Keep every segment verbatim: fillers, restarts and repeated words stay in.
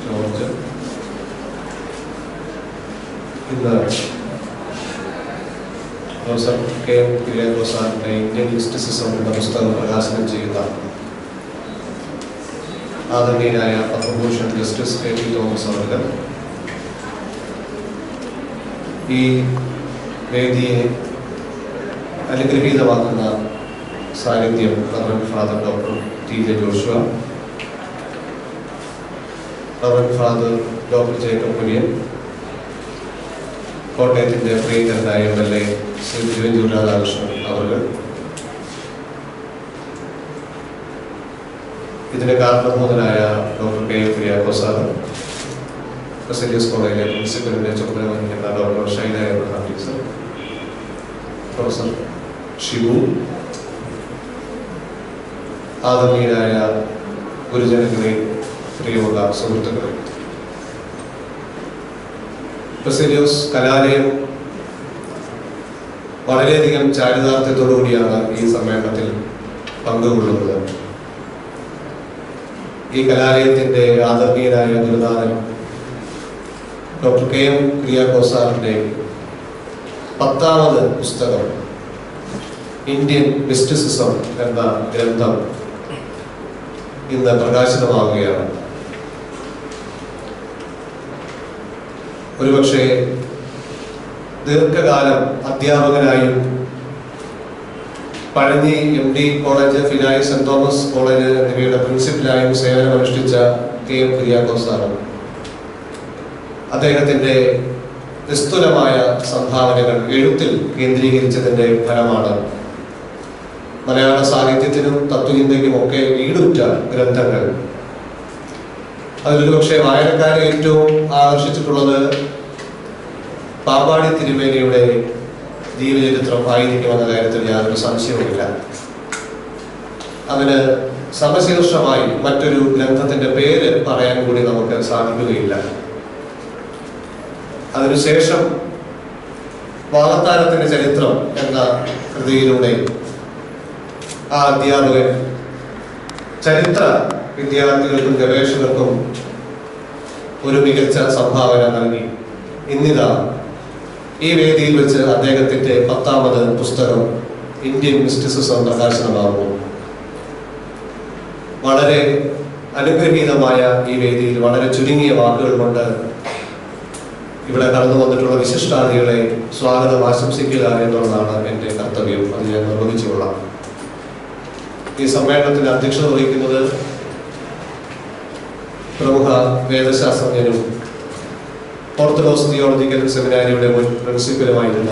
George. ഇന്ന് professor K M കുര്യാക്കോസാറിന്റെ Indian mysticism എന്ന പുസ്തകം പ്രകാശനം ചെയ്യുന്ന ആദരണീയനായ Padma Bhushan justice K T Thomas അവർ ഈ വേദിയെ അനുഗ്രഹീതമാക്കുന്ന സാന്നിധ്യം reverend father doctor T J Joshua, reverend father doctor Jacob Kurian, കോട്ടയത്തിൻ്റെ പ്രിയങ്കരനായ M L A Shri Thiruvanchoor Radhakrishnan അവർ, ഇതിന് കാരണഭൂതനായ ഡോക്ടർ കെ എം കുര്യാക്കോസാർ, ബസേലിയസ് കോളേജിലെ പ്രിൻസിപ്പലിൻ്റെ ചുമതല വഹിക്കുന്ന doctor Shaina Abraham teacher, professor Shibu, ആദരണീയനായ ഗുരുജനങ്ങളെ, പ്രിയമുള്ള സുഹൃത്തുക്കളെ, ബസേലിയസ് കലാലയം വളരെയധികം ചാരിതാർത്ഥ്യത്തോടുകൂടിയാണ് ഈ സമ്മേളനത്തിൽ പങ്കുകൊള്ളുന്നത്. ഈ കലാലയത്തിൻ്റെ ആദരണീയനായ ഗുരുനാഥൻ ഡോക്ടർ കെ എം കുര്യാക്കോസാറിൻ്റെ പത്താമത് പുസ്തകം ഇന്ത്യൻ മിസ്റ്റിസിസം എന്ന ഗ്രന്ഥം ഇന്ന് പ്രകാശിതമാവുകയാണ്. ഒരുപക്ഷെ ദീർഘകാലം അധ്യാപകനായും പഴഞ്ഞി എം ഡി കോളേജ്, ഫിനായി സെന്റ് തോമസ് കോളേജ് എന്നിവയുടെ പ്രിൻസിപ്പലായും സേവനമനുഷ്ഠിച്ച കെ എം കുര്യാക്കോസാർ അദ്ദേഹത്തിൻ്റെ നിസ്തുലമായ സംഭാവനകൾ എഴുത്തിൽ കേന്ദ്രീകരിച്ചതിൻ്റെ ഫലമാണ് മലയാള സാഹിത്യത്തിനും തത്വചിന്തയ്ക്കുമൊക്കെ ഈടുറ്റ ഗ്രന്ഥങ്ങൾ. അതിലൊരു പക്ഷേ വായനക്കാരെ ഏറ്റവും ആകർഷിച്ചിട്ടുള്ളത് പാമ്പാടി തിരുമേനിയുടെ ജീവചരിത്രം ആയിരിക്കുമെന്ന കാര്യത്തിൽ യാതൊരു സംശയവുമില്ല. അതിന് സമശീർഷമായി മറ്റൊരു ഗ്രന്ഥത്തിന്റെ പേര് പറയാൻ കൂടി നമുക്ക് സാധിക്കുകയില്ല. അതിനുശേഷം വാകത്താനത്തിന്റെ ചരിത്രം എന്ന കൃതിയിലൂടെ ആ അധ്യാപകൻ ചരിത്ര വിദ്യാർത്ഥികൾക്കും ഗവേഷകർക്കും ഒരു മികച്ച സംഭാവന നൽകി. ഇന്നിതാ ഈ വേദിയിൽ വെച്ച് അദ്ദേഹത്തിന്റെ പത്താമത് പുസ്തകം ഇന്ത്യൻ മിസ്റ്റിസിസം പ്രകാശനമാകുന്നു. വളരെ അനുഗ്രഹീതമായ ഈ വേദിയിൽ വളരെ ചുരുങ്ങിയ വാക്കുകൾ കൊണ്ട് ഇവിടെ കടന്നു വന്നിട്ടുള്ള വിശിഷ്ടാതിഥികളെ സ്വാഗതം ആശംസിക്കുക എന്നുള്ളതാണ് എൻ്റെ കർത്തവ്യം. അത് ഞാൻ നിർവഹിച്ചുകൊള്ളാം. ഈ സമ്മേളനത്തിന് അധ്യക്ഷത വഹിക്കുന്നത് പ്രമുഖ വേദശാസ്ത്രജ്ഞനും ഓർത്തഡോക്സ് തിയോളജിക്കൽ സെമിനാരിയുടെ മുൻ പ്രിൻസിപ്പലുമായിരുന്ന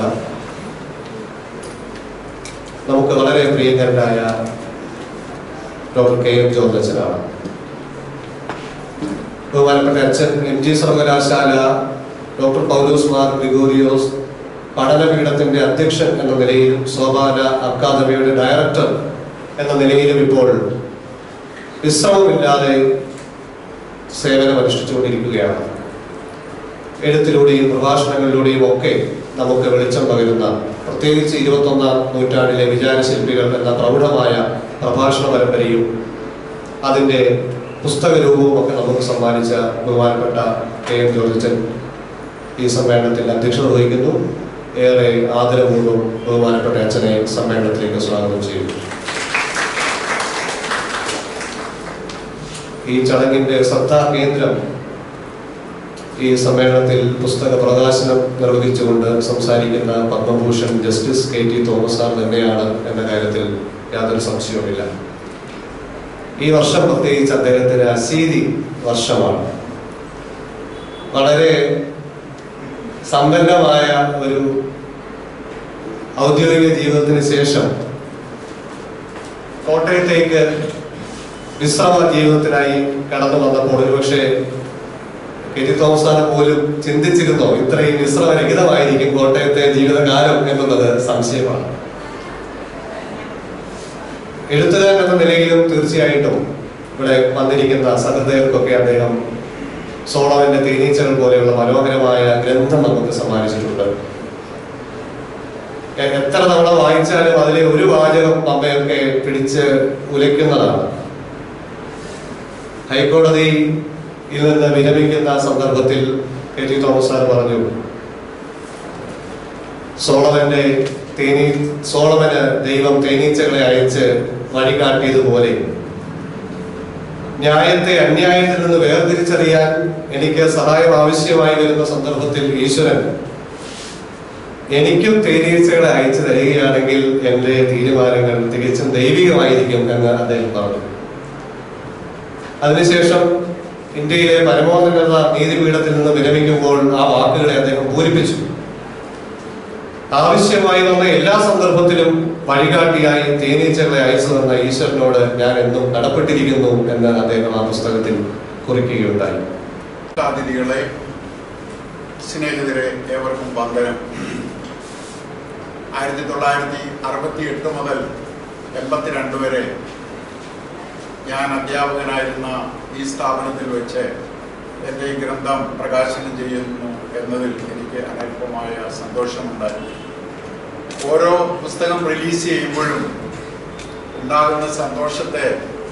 നമുക്ക് വളരെ പ്രിയങ്കരനായ ഡോക്ടർ കെ എം ജോർജ് അച്ഛനാണ്. ബഹുമാനപ്പെട്ട അച്ഛൻ എം ജി സർവകലാശാല ഡോക്ടർ പൗലോസ് മാർ ഗ്രിഗോറിയോസ് പഠനപീഠത്തിന്റെ അധ്യക്ഷൻ എന്ന നിലയിലും സോപാന അക്കാദമിയുടെ ഡയറക്ടർ എന്ന നിലയിലും ഇപ്പോൾ വിശ്രമമില്ലാതെ സേവനം അനുഷ്ഠിച്ചുകൊണ്ടിരിക്കുകയാണ്. എഴുത്തിലൂടെയും പ്രഭാഷണങ്ങളിലൂടെയും ഒക്കെ നമുക്ക് വെളിച്ചം പകരുന്ന, പ്രത്യേകിച്ച് ഇരുപത്തൊന്നാം നൂറ്റാണ്ടിലെ വിചാരശില്പികൾ എന്ന പ്രൗഢമായ പ്രഭാഷണ പരമ്പരയും അതിൻ്റെ പുസ്തക രൂപവും ഒക്കെ നമുക്ക് സമ്മാനിച്ച ബഹുമാനപ്പെട്ട കെ എം ജോർജൻ ഈ സമ്മേളനത്തിൽ അധ്യക്ഷത വഹിക്കുന്നു. ഏറെ ആദരപൂർവ്വം ബഹുമാനപ്പെട്ട അച്ഛനെ സമ്മേളനത്തിലേക്ക് സ്വാഗതം ചെയ്യുന്നു. ഈ ചടങ്ങിന്റെ ശ്രദ്ധാ കേന്ദ്രം ഈ സമ്മേളനത്തിൽ പുസ്തക പ്രകാശനം നിർവഹിച്ചുകൊണ്ട് സംസാരിക്കുന്ന Padma Bhushan justice K T Thomas sir തന്നെയാണ് എന്ന കാര്യത്തിൽ യാതൊരു സംശയവുമില്ല. ഈ വർഷം പ്രത്യേകിച്ച് അദ്ദേഹത്തിന് അശീതി വർഷമാണ്. വളരെ സമ്പന്നമായ ഒരു ഔദ്യോഗിക ജീവിതത്തിന് ശേഷം കോട്ടയത്തേക്ക് വിശ്രമ ജീവിതത്തിനായി കടന്നു വന്നപ്പോൾ ഒരുപക്ഷെ കെ ടി തോമസ് സാറ് പോലും ചിന്തിച്ചിരുന്നോ ഇത്രയും വിശ്രമരഹിതമായിരിക്കും കോട്ടയത്തെ ജീവിതകാലം എന്നുള്ളത് സംശയമാണ്. എഴുത്തുകാരൻ എന്ന നിലയിലും തീർച്ചയായിട്ടും ഇവിടെ വന്നിരിക്കുന്ന സഹൃദയർക്കൊക്കെ അദ്ദേഹം സോളവന്റെ തേനീച്ചകൾ പോലെയുള്ള മനോഹരമായ ഗ്രന്ഥം നമുക്ക് സമ്മാനിച്ചിട്ടുണ്ട്. എത്ര തവണ വായിച്ചാലും അതിലെ ഒരു വാചകം നമ്മയൊക്കെ പിടിച്ച് ഉലയ്ക്കുന്നതാണ്. ഹൈക്കോടതി ഇതിൽ നിന്ന് വിരമിക്കുന്ന സന്ദർഭത്തിൽ കെ ടി തോമസ് സാർ പറഞ്ഞു, സോളമന്റെ തേനീ സോളമന് ദൈവം തേനീച്ചകളെ അയച്ച് വഴികാട്ടിയതുപോലെ ന്യായത്തെ അന്യായത്തിൽ നിന്ന് വേർതിരിച്ചറിയാൻ എനിക്ക് സഹായം ആവശ്യമായി വരുന്ന സന്ദർഭത്തിൽ ഈശ്വരൻ എനിക്കും തേനീച്ചകളെ അയച്ചു തരികയാണെങ്കിൽ എൻ്റെ തീരുമാനങ്ങൾ തികച്ചും ദൈവികമായിരിക്കും എന്ന് അദ്ദേഹം പറഞ്ഞു. അതിനുശേഷം ഇന്ത്യയിലെ പരമോന്നത നീതിപീഠത്തിൽ നിന്ന് വിരമിക്കുമ്പോൾ ആ വാക്കുകളെ അദ്ദേഹം പൂരിപ്പിച്ചു. ആവശ്യമായി വന്ന എല്ലാ സന്ദർഭത്തിലും വഴികാട്ടിയായി തേനീച്ചകളെ അയച്ചു തന്ന ഈശ്വരനോട് ഞാൻ എന്നും കടപ്പെട്ടിരിക്കുന്നു എന്ന് അദ്ദേഹം ആ പുസ്തകത്തിൽ കുറിക്കുകയുണ്ടായി. അതിഥികളെ, സ്നേഹിതരെ, ഏവർക്കും വന്ദനം. ആയിരത്തി തൊള്ളായിരത്തി അറുപത്തി എട്ട് മുതൽ എൺപത്തിരണ്ട് വരെ ഞാൻ അധ്യാപകനായിരുന്ന ഈ സ്ഥാപനത്തിൽ വെച്ച് എൻ്റെ ഈ ഗ്രന്ഥം പ്രകാശനം ചെയ്യുന്നു എന്നതിൽ എനിക്ക് അനൽപമായ സന്തോഷമുണ്ടായി. ഓരോ പുസ്തകം റിലീസ് ചെയ്യുമ്പോഴും ഉണ്ടാകുന്ന സന്തോഷത്തെ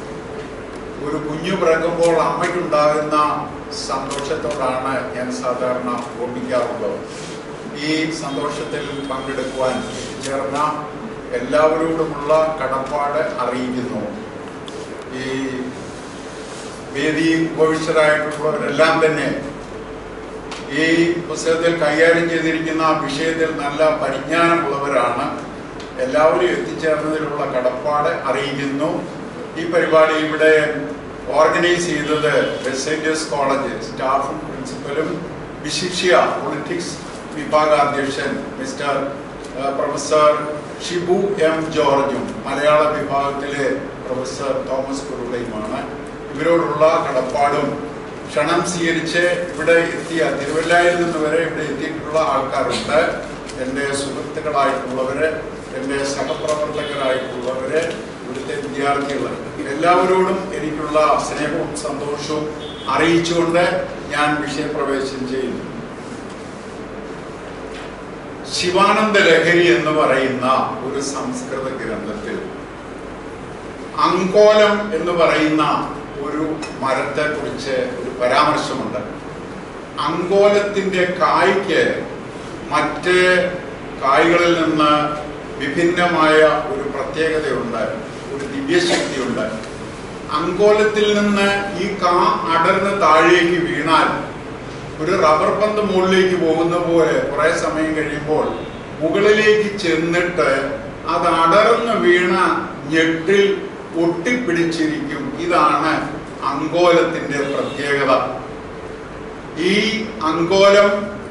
ഒരു കുഞ്ഞു പിറക്കുമ്പോൾ അമ്മയ്ക്കുണ്ടാകുന്ന സന്തോഷത്തോടാണ് ഞാൻ സാധാരണ ഓർമ്മിക്കാറുള്ളത്. ഈ സന്തോഷത്തിൽ പങ്കെടുക്കുവാൻ ചേർന്ന എല്ലാവരോടുമുള്ള കടപ്പാട് അറിയിക്കുന്നു. ഈ വേദി ഉപവിഷ്ടരായിട്ടുള്ളവരെല്ലാം തന്നെ ഈ പുസ്തകത്തിൽ കൈകാര്യം ചെയ്തിരിക്കുന്ന വിഷയത്തിൽ നല്ല പരിജ്ഞാനമുള്ളവരാണ്. എല്ലാവരും എത്തിച്ചേർന്നതിലുള്ള കടപ്പാട് അറിയിക്കുന്നു. ഈ പരിപാടി ഇവിടെ ഓർഗനൈസ് ചെയ്തത് വെസ്റ്റ് കോളേജ് സ്റ്റാഫും പ്രിൻസിപ്പലും വിശിഷ്യ പൊളിറ്റിക്സ് വിഭാഗാധ്യക്ഷൻ മിസ്റ്റർ പ്രൊഫസർ ഷിബു എം ജോർജും മലയാള വിഭാഗത്തിലെ പ്രൊഫസർ തോമസ് കുറുളയുമാണ്. ഇവരോടുള്ള കടപ്പാടും ക്ഷണം സ്വീകരിച്ച് ഇവിടെ എത്തിയ തിരുവല്ലയിൽ നിന്ന് വരെ ഇവിടെ എത്തിയിട്ടുള്ള ആൾക്കാരുണ്ട്. എൻ്റെ സുഹൃത്തുക്കളായിട്ടുള്ളവര്, എൻ്റെ സഹപ്രവർത്തകരായിട്ടുള്ളവര്, ഇവിടുത്തെ വിദ്യാർത്ഥികൾ, എല്ലാവരോടും എനിക്കുള്ള സ്നേഹവും സന്തോഷവും അറിയിച്ചുകൊണ്ട് ഞാൻ വിഷയപ്രവേശനം ചെയ്യുന്നു. ശിവാനന്ദ ലഹരി എന്ന് പറയുന്ന ഒരു സംസ്കൃത ഗ്രന്ഥത്തിൽ അങ്കോലം എന്ന് പറയുന്ന ഒരു മരത്തെ കുറിച്ച് ഒരു പരാമർശമുണ്ട്. അങ്കോലത്തിന്റെ കായ്ക്ക് മറ്റ് കായ്കളിൽ നിന്ന് വിഭിന്നമായ ഒരു പ്രത്യേകതയുണ്ട്, ഒരു ദിവ്യശക്തിയുണ്ട്. അങ്കോലത്തിൽ നിന്ന് ഈ കാ അടർന്ന് താഴേക്ക് വീണാൽ ഒരു റബ്ബർ പന്ത് മുകളിലേക്ക് പോകുന്ന പോലെ കുറെ സമയം കഴിയുമ്പോൾ മുകളിലേക്ക് ചെന്നിട്ട് അത് അടർന്ന് വീണ ഞെട്ടിൽ ഒട്ടിപ്പിടിച്ചിരിക്കും. ഇതാണ് അങ്കോലത്തിന്റെ പ്രത്യേകത. ഈ അങ്കോലം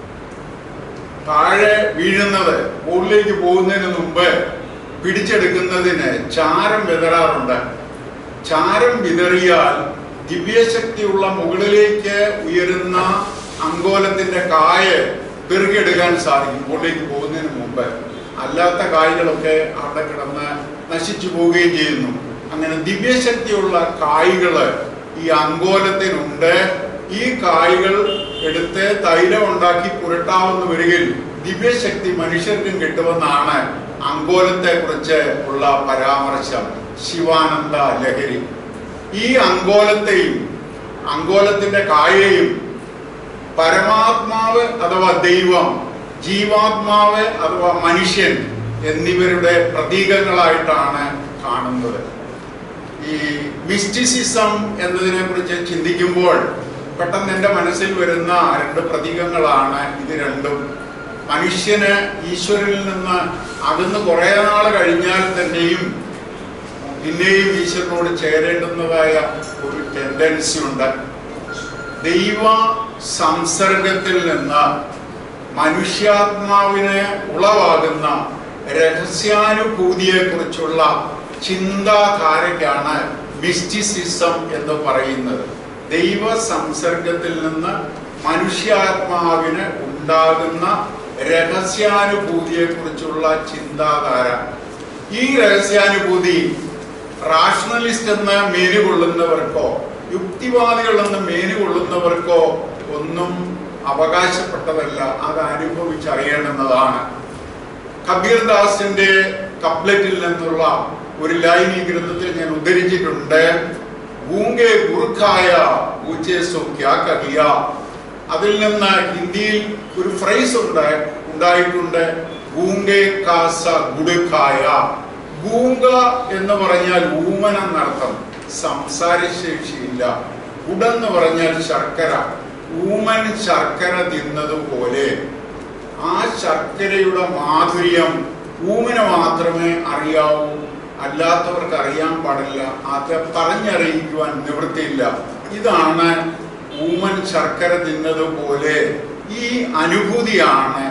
താഴെ വീഴുന്നത് മുകളിലേക്ക് പോകുന്നതിന് മുമ്പ് പിടിച്ചെടുക്കുന്നതിന് ചാരം വിതറാറുണ്ട്. ചാരം വിതറിയാൽ ദിവ്യശക്തിയുള്ള മുകളിലേക്ക് ഉയരുന്ന അങ്കോലത്തിന്റെ കായ പെറുകിയെടുക്കാൻ സാധിക്കും മുകളിലേക്ക് പോകുന്നതിന് മുമ്പ്. അല്ലാത്ത കായ്കളൊക്കെ അവിടെ കിടന്ന് നശിച്ചു പോവുകയും ചെയ്യുന്നു. അങ്ങനെ ദിവ്യശക്തിയുള്ള കായ്കള് ഈ അങ്കോലത്തിനുണ്ട്. ഈ കായ്കൾ എടുത്ത് തൈലം ഉണ്ടാക്കി പുരട്ടാവുന്ന വരികിൽ ദിവ്യശക്തി മനുഷ്യർക്കും കിട്ടുമെന്നാണ് അങ്കോലത്തെ കുറിച്ച് ഉള്ള പരാമർശം. ശിവാനന്ദ ലഹരി. ഈ അങ്കോലത്തെയും അങ്കോലത്തിന്റെ കായയും പരമാത്മാവ് അഥവാ ദൈവം, ജീവാത്മാവ് അഥവാ മനുഷ്യൻ എന്നിവരുടെ പ്രതീകങ്ങളായിട്ടാണ് കാണുന്നത്. ഈ മിസ്റ്റിസിസം എന്നതിനെ കുറിച്ച് ചിന്തിക്കുമ്പോൾ പെട്ടെന്ന് എൻ്റെ മനസ്സിൽ വരുന്ന രണ്ട് പ്രതീകങ്ങളാണ് ഇത് രണ്ടും. മനുഷ്യന് ഈശ്വരനിൽ നിന്ന് അകന്ന് കുറെ നാൾ കഴിഞ്ഞാൽ തന്നെയും പിന്നെയും ഈശ്വരനോട് ചേരേണ്ടുന്നതായ ഒരു ടെൻഡൻസി ഉണ്ട്. ദൈവ സംസർഗത്തിൽ നിന്ന് മനുഷ്യാത്മാവിന് ഉളവാകുന്ന രഹസ്യാനുഭൂതിയെ കുറിച്ചുള്ള ചിന്താധാരയ്ക്കാണ് മിസ്റ്റിസിസം എന്ന് പറയുന്നത്. ദൈവ സംസർഗത്തിൽ നിന്ന് മനുഷ്യാത്മാവിന് ഉണ്ടാകുന്ന രഹസ്യാനുഭൂതിയെ കുറിച്ചുള്ള ചിന്താധാര. ഈ രഹസ്യാനുഭൂതി റാഷണലിസ്റ്റ് എന്ന് മേലുകൊള്ളുന്നവർക്കോ യുക്തിവാദികൾ എന്ന് മേലുകൊള്ളുന്നവർക്കോ ഒന്നും അവകാശപ്പെട്ടതല്ല, അത് അനുഭവിച്ചറിയേണ്ടുന്നതാണ്. കബീർ ദാസിന്റെ കപ്ലറ്റിൽ നിന്നുള്ള ഒരു ലൈൻ ഈ ഗ്രന്ഥത്തിൽ ഞാൻ ഉദ്ധരിച്ചിട്ടുണ്ട്. ഗൂംഗെ ഗുറുഖായ ഊച്ചേസോ ക്യാ കഹിയ. അതിൽ നിന്ന് ഹിന്ദിയിൽ ഒരു ഫ്രൈസ് ഉണ്ട് ഉണ്ടായിട്ടുണ്ട്, ഗൂംഗെ കാസ ഗുഡുഖായ. ഗൂംഗ എന്ന് പറഞ്ഞാൽ ഊമൻ എന്നർത്ഥം, സംസാരശേഷിയില്ല. ഗുഡെന്ന് പറഞ്ഞാൽ ശർക്കര. ഊമൻ ശർക്കര തിന്നതുപോലെ ആ ശർക്കരയുടെ മാധുര്യം ഊമന് മാത്രമേ അറിയാവൂ, അല്ലാത്തവർക്ക് അറിയാൻ പാടില്ല. അത് പറഞ്ഞറിയിക്കുവാൻ നിവൃത്തിയില്ല. ഇതാണ് ഊമൻ ശർക്കര തിന്നതുപോലെ. ഈ അനുഭൂതിയാണ്,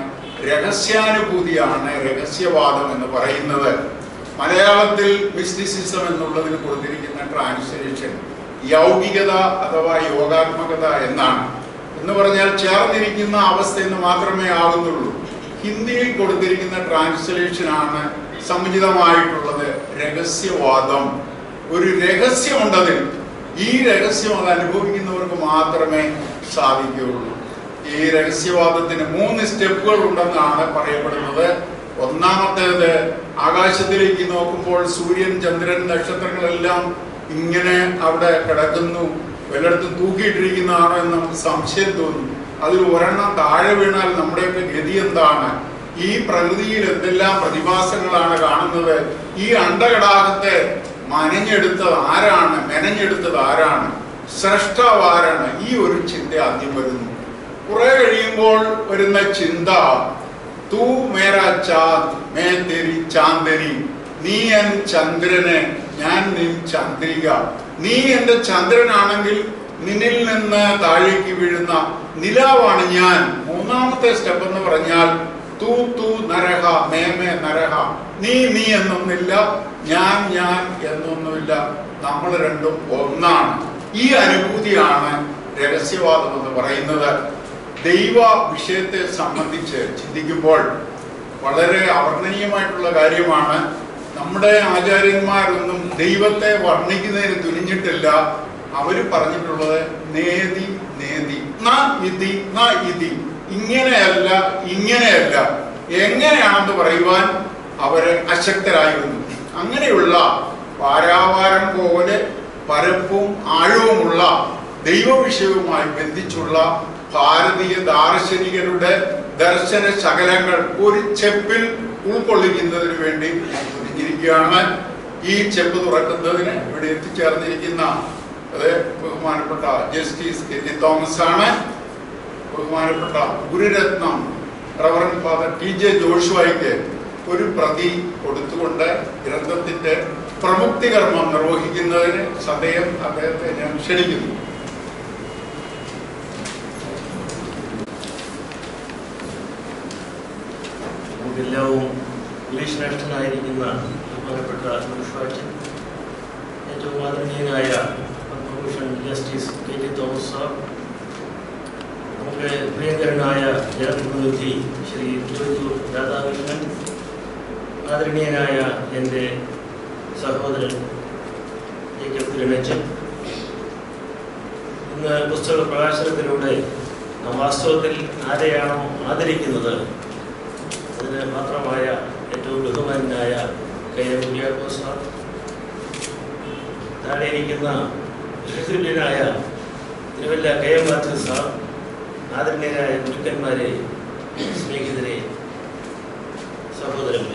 രഹസ്യാനുഭൂതിയാണ് രഹസ്യവാദം എന്ന് പറയുന്നത്. മലയാളത്തിൽ മിസ്റ്റിസിസം എന്നുള്ളതിന് കൊടുത്തിരിക്കുന്ന ട്രാൻസ്ലേഷൻ യൗകികത അഥവാ യോഗാത്മകത എന്നാണ്. എന്ന് പറഞ്ഞാൽ ചേർന്നിരിക്കുന്ന അവസ്ഥ എന്ന് മാത്രമേ ആകുന്നുള്ളൂ. ഹിന്ദിയിൽ കൊടുത്തിരിക്കുന്ന ട്രാൻസ്ലേഷനാണ് സമുചിതമായിട്ടുള്ളത്, രഹസ്യവാദം. ഒരു രഹസ്യമുണ്ടതിൽ. ഈ രഹസ്യം അത് അനുഭവിക്കുന്നവർക്ക് മാത്രമേ സാധിക്കുകയുള്ളൂ. ഈ രഹസ്യവാദത്തിന് മൂന്ന് സ്റ്റെപ്പുകൾ ഉണ്ടെന്നാണ് പറയപ്പെടുന്നത്. ഒന്നാമത്തേത്, ആകാശത്തിലേക്ക് നോക്കുമ്പോൾ സൂര്യൻ, ചന്ദ്രൻ, നക്ഷത്രങ്ങളെല്ലാം ഇങ്ങനെ അവിടെ കിടക്കുന്നു, വല്ലയിടത്തും തൂക്കിയിട്ടിരിക്കുന്നതാണോ എന്ന് നമുക്ക് സംശയം തോന്നും. അതിൽ ഒരെണ്ണം താഴെ വീണാൽ നമ്മുടെയൊക്കെ ഗതി എന്താണ്? ഈ പ്രകൃതിയിൽ എന്തെല്ലാം പ്രതിഭാസങ്ങളാണ് കാണുന്നത്? ഈ അണ്ടകടാകത്തെ മനഞ്ഞെടുത്തത് ആരാണ്? മെനഞ്ഞെടുത്തത് ആരാണ്? സ്രഷ്ടാവ് ആരാണ്? ഈ ഒരു ചിന്ത ആദ്യം വരുന്നു. കുറെ കഴിയുമ്പോൾ വരുന്ന ചിന്ത, തൂ മേരാ ചാന്ദ് മേ തെരി ചാന്ദനി. നീ എൻ ചന്ദ്രന്, ഞാൻ നിൻ ചന്ദ്രിക. നീ എന്റെ ചന്ദ്രനാണെങ്കിൽ നിന്നിൽ നിന്ന് താഴേക്ക് വീഴുന്ന നിലാവാണ് ഞാൻ. മൂന്നാമത്തെ സ്റ്റെപ്പ് എന്ന് പറഞ്ഞാൽ തൂ തൂ നരഹ മേ മേ നരഹ. നീ നീ എന്നൊന്നില്ല, ഞാൻ ഞാൻ എന്നൊന്നുമില്ല, നമ്മൾ രണ്ടും ഒന്നാണ്. ഈ അനുഭൂതിയാണ് രഹസ്യവാദം എന്ന് പറയുന്നത്. ദൈവ വിഷയത്തെ സംബന്ധിച്ച് ചിന്തിക്കുമ്പോൾ വളരെ അവർണ്ണനീയമായിട്ടുള്ള കാര്യമാണ്. നമ്മുടെ ആചാര്യന്മാരൊന്നും ദൈവത്തെ വർണ്ണിക്കുന്നതിന് തുനിഞ്ഞിട്ടില്ല. അവര് പറഞ്ഞിട്ടുള്ളത് നേതി നേതി ന ഇതി ന ഇതി, ഇങ്ങനെയല്ല ഇങ്ങനെയല്ല, എങ്ങനെയാണെന്ന് പറയുവാൻ അവര് അശക്തരായിരുന്നു. അങ്ങനെയുള്ള പാരാവാരം പോലെ പരപ്പും ആഴവുമുള്ള ദൈവവിഷയവുമായി ബന്ധിച്ചുള്ള ഭാരതീയ ദാർശനികരുടെ ദർശന ശകലങ്ങൾ ഒരു ചെപ്പിൽ ഉൾക്കൊള്ളിക്കുന്നതിന് വേണ്ടി തുനിഞ്ഞിരിക്കുകയാണ്. ഈ ചെപ്പ് തുറക്കുന്നതിന് ഇവിടെ എത്തിച്ചേർന്നിരിക്കുന്ന അത് ബഹുമാനപ്പെട്ട ജസ്റ്റിസ് കെ ജി തോമസ് ആണ്. ബഹുമാനപ്പെട്ട ഗുരുരത്നം റവറൻഡ് ഫാദർ ടി ജെ ജോഷുവായിക്ക് ഒരു പ്രതി കൊടുത്തുകൊണ്ട് ഗ്രന്ഥത്തിന്റെ പ്രമുക്തി കർമ്മം നിർവഹിക്കുന്നതിന് സദയം അദ്ദേഹത്തെ ഞാൻ ക്ഷണിക്കുന്നു. എല്ലാവും ഇംഗ്ലീഷ് നാഷണലായിരിക്കുന്ന ബഹുമാനപ്പെട്ട ജോഷുവാച്ചൻ, ഏറ്റവും ആദരണീയനായ Padma Bhushan justice K G Thomas sir, നമുക്ക് പ്രിയങ്കരനായ ജനപ്രതിനിധി ശ്രീ ജോജു രാധാകൃഷ്ണൻ, ആദരണീയനായ എൻ്റെ സഹോദരൻ ജേക്കബ് തിരുനച്ചൻ, ഇന്ന് പുസ്തക പ്രകാശനത്തിലൂടെ നാം വാസ്തവത്തിൽ ആരെയാണോ ആദരിക്കുന്നത് അതിന് മാത്രമായ ഏറ്റവും ബഹുമാനായ കെ എം കുര്യാക്കോസ് സാർ, താഴെ ഇരിക്കുന്ന ഋഷുല്യനായ Thiruvalla K M Mathew sir, ആദരണീയരായ ഗുരുക്കന്മാരെ, സ്നേഹിതരെ, സഹോദരന്മാരെ,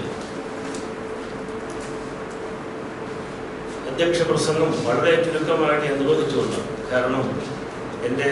അധ്യക്ഷ പ്രസംഗം വളരെ ചുരുക്കമായിട്ട് ഞാൻ നിർവഹിച്ചുകൊണ്ട്, കാരണം എൻ്റെ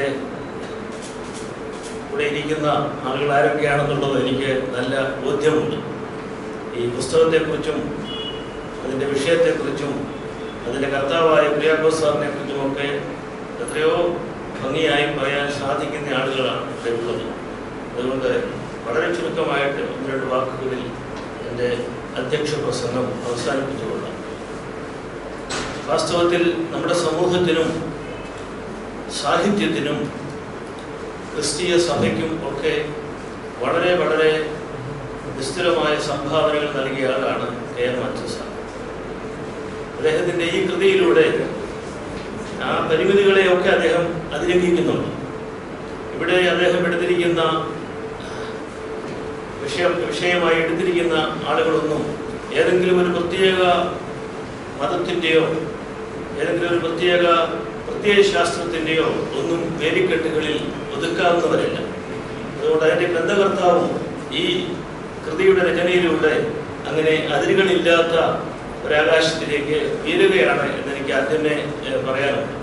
ഇവിടെ ഇരിക്കുന്ന ആളുകൾ ആരൊക്കെയാണെന്നുള്ളത് എനിക്ക് നല്ല ബോധ്യമുണ്ട്. ഈ പുസ്തകത്തെക്കുറിച്ചും അതിൻ്റെ വിഷയത്തെക്കുറിച്ചും അതിൻ്റെ കർത്താവായ കുര്യാക്കോസ് സാറിനെ കുറിച്ചുമൊക്കെ എത്രയോ ഭംഗിയായി പറയാൻ സാധിക്കുന്ന ആളുകളാണ് ഇവിടെ ഉള്ളത്. അതുകൊണ്ട് വളരെ ചുരുക്കമായിട്ട് ഒന്ന് രണ്ട് വാക്കുകളിൽ എൻ്റെ അധ്യക്ഷ പ്രസംഗം അവസാനിപ്പിച്ചുകൊള്ളാം. വാസ്തവത്തിൽ നമ്മുടെ സമൂഹത്തിനും സാഹിത്യത്തിനും ക്രിസ്തീയ സഭയ്ക്കും ഒക്കെ വളരെ വളരെ വിസ്തരമായ സംഭാവനകൾ നൽകിയ ആളാണ് കെ എം മാത്യു സാർ. അദ്ദേഹത്തിൻ്റെ ഈ കൃതിയിലൂടെ ആ പരിമിതികളെയൊക്കെ അദ്ദേഹം അതിലംഘിക്കുന്നുണ്ട്. ഇവിടെ അദ്ദേഹം എടുത്തിരിക്കുന്ന വിഷയം വിഷയമായി എടുത്തിരിക്കുന്ന ആളുകളൊന്നും ഏതെങ്കിലും ഒരു പ്രത്യേക മതത്തിൻ്റെയോ ഏതെങ്കിലും ഒരു പ്രത്യേക പ്രത്യയശാസ്ത്രത്തിൻ്റെയോ ഒന്നും വേലിക്കെട്ടുകളിൽ ഒതുക്കാവുന്നവരല്ല. അതുകൊണ്ട് അതിൻ്റെ ഗ്രന്ഥകർത്താവും ഈ കൃതിയുടെ രചനയിലൂടെ അങ്ങനെ അതിരുകളില്ലാത്ത ഒരാകാശത്തിലേക്ക് ഉയരുകയാണ് എന്നെനിക്ക് ആദ്യമേ പറയാനുണ്ട്.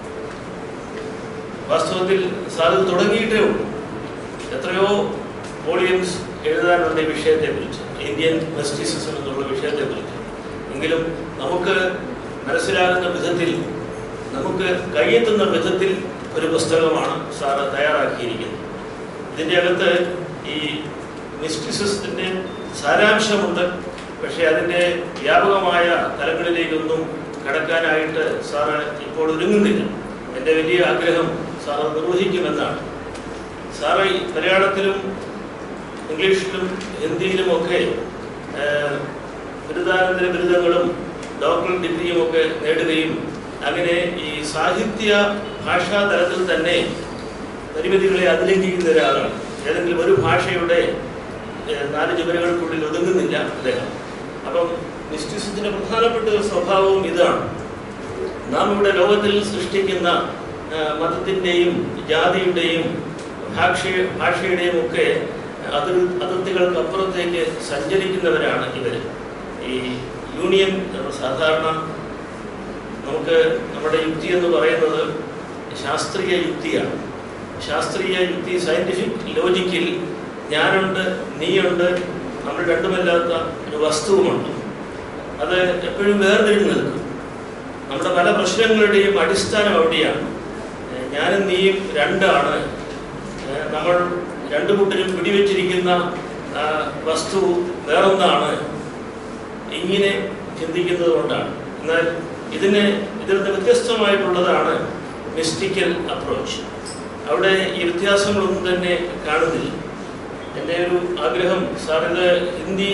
വാസ്തവത്തിൽ സാർ തുടങ്ങിയിട്ടേ ഉള്ളൂ. എത്രയോ വോളിയംസ് എഴുതാനുണ്ട് ഈ വിഷയത്തെക്കുറിച്ച്, ഇന്ത്യൻ മിസ്റ്റിസിസം എന്നുള്ള വിഷയത്തെക്കുറിച്ച്. എങ്കിലും നമുക്ക് മനസ്സിലാകുന്ന വിധത്തിൽ, നമുക്ക് കയ്യെത്തുന്ന വിധത്തിൽ ഒരു പുസ്തകമാണ് സാറ് തയ്യാറാക്കിയിരിക്കുന്നത്. ഇതിൻ്റെ അകത്ത് ഈ മിസ്റ്റിസിസത്തിൻ്റെ സാരാംശമുണ്ട്. പക്ഷേ അതിൻ്റെ വ്യാപകമായ തലങ്ങളിലേക്കൊന്നും കടക്കാനായിട്ട് സാറ് ഇപ്പോൾ ഒരുങ്ങുന്നില്ല. എൻ്റെ വലിയ ആഗ്രഹം സാറ് നിർവഹിക്കുമെന്നാണ്. സാറ് മലയാളത്തിലും ഇംഗ്ലീഷിലും ഹിന്ദിയിലുമൊക്കെ ബിരുദാനന്തര ബിരുദങ്ങളും ഡോക്ടറേറ്റ് ഡിഗ്രിയുമൊക്കെ നേടുകയും അങ്ങനെ ഈ സാഹിത്യ ഭാഷാ തലത്തിൽ തന്നെ പരിമിതികളെ അതിലംഘിക്കുന്ന ഒരാളാണ്. ഏതെങ്കിലും ഒരു ഭാഷയുടെ നാല് ചുവരുകൾക്കുള്ളിൽ ഒതുങ്ങുന്നില്ല അദ്ദേഹം. അപ്പം മിസ്റ്റിസിസത്തിൻ്റെ പ്രധാനപ്പെട്ട ഒരു സ്വഭാവവും ഇതാണ്. നാം ഇവിടെ ലോകത്തിൽ സൃഷ്ടിക്കുന്ന മതത്തിൻ്റെയും ജാതിയുടെയും ഭാഷ ഭാഷയുടെയും ഒക്കെ അതിർ അതിർത്തികൾക്കപ്പുറത്തേക്ക് സഞ്ചരിക്കുന്നവരാണ് ഇവർ. ഈ യൂണിയൻ സാധാരണ നമുക്ക് നമ്മുടെ യുക്തി എന്ന് പറയുന്നത് ശാസ്ത്രീയ യുക്തിയാണ്. ശാസ്ത്രീയ യുക്തി, സയൻറ്റിഫിക് ലോജിക്കിൽ ഞാനുണ്ട്, നീയുണ്ട്, നമ്മൾ രണ്ടുമല്ലാത്ത ഒരു വസ്തുവുമുണ്ട്. അത് എപ്പോഴും വേർതിരിഞ്ഞ് നിൽക്കും. നമ്മുടെ പല പ്രശ്നങ്ങളുടെയും അടിസ്ഥാനം അവിടെയാണ്. ഞാനും നീയും രണ്ടാണ്, നമ്മൾ രണ്ടു കൂട്ടരും പിടിവെച്ചിരിക്കുന്ന വസ്തു വേറൊന്നാണ്, ഇങ്ങനെ ചിന്തിക്കുന്നത് കൊണ്ടാണ്. എന്നാൽ ഇതിന് ഇതിൽ നിന്ന് വ്യത്യസ്തമായിട്ടുള്ളതാണ് മിസ്റ്റിക്കൽ അപ്രോച്ച്. അവിടെ ഈ വ്യത്യാസങ്ങളൊന്നും തന്നെ കാണുന്നില്ല. എൻ്റെ ഒരു ആഗ്രഹം സാർ, ഇത് ഹിന്ദി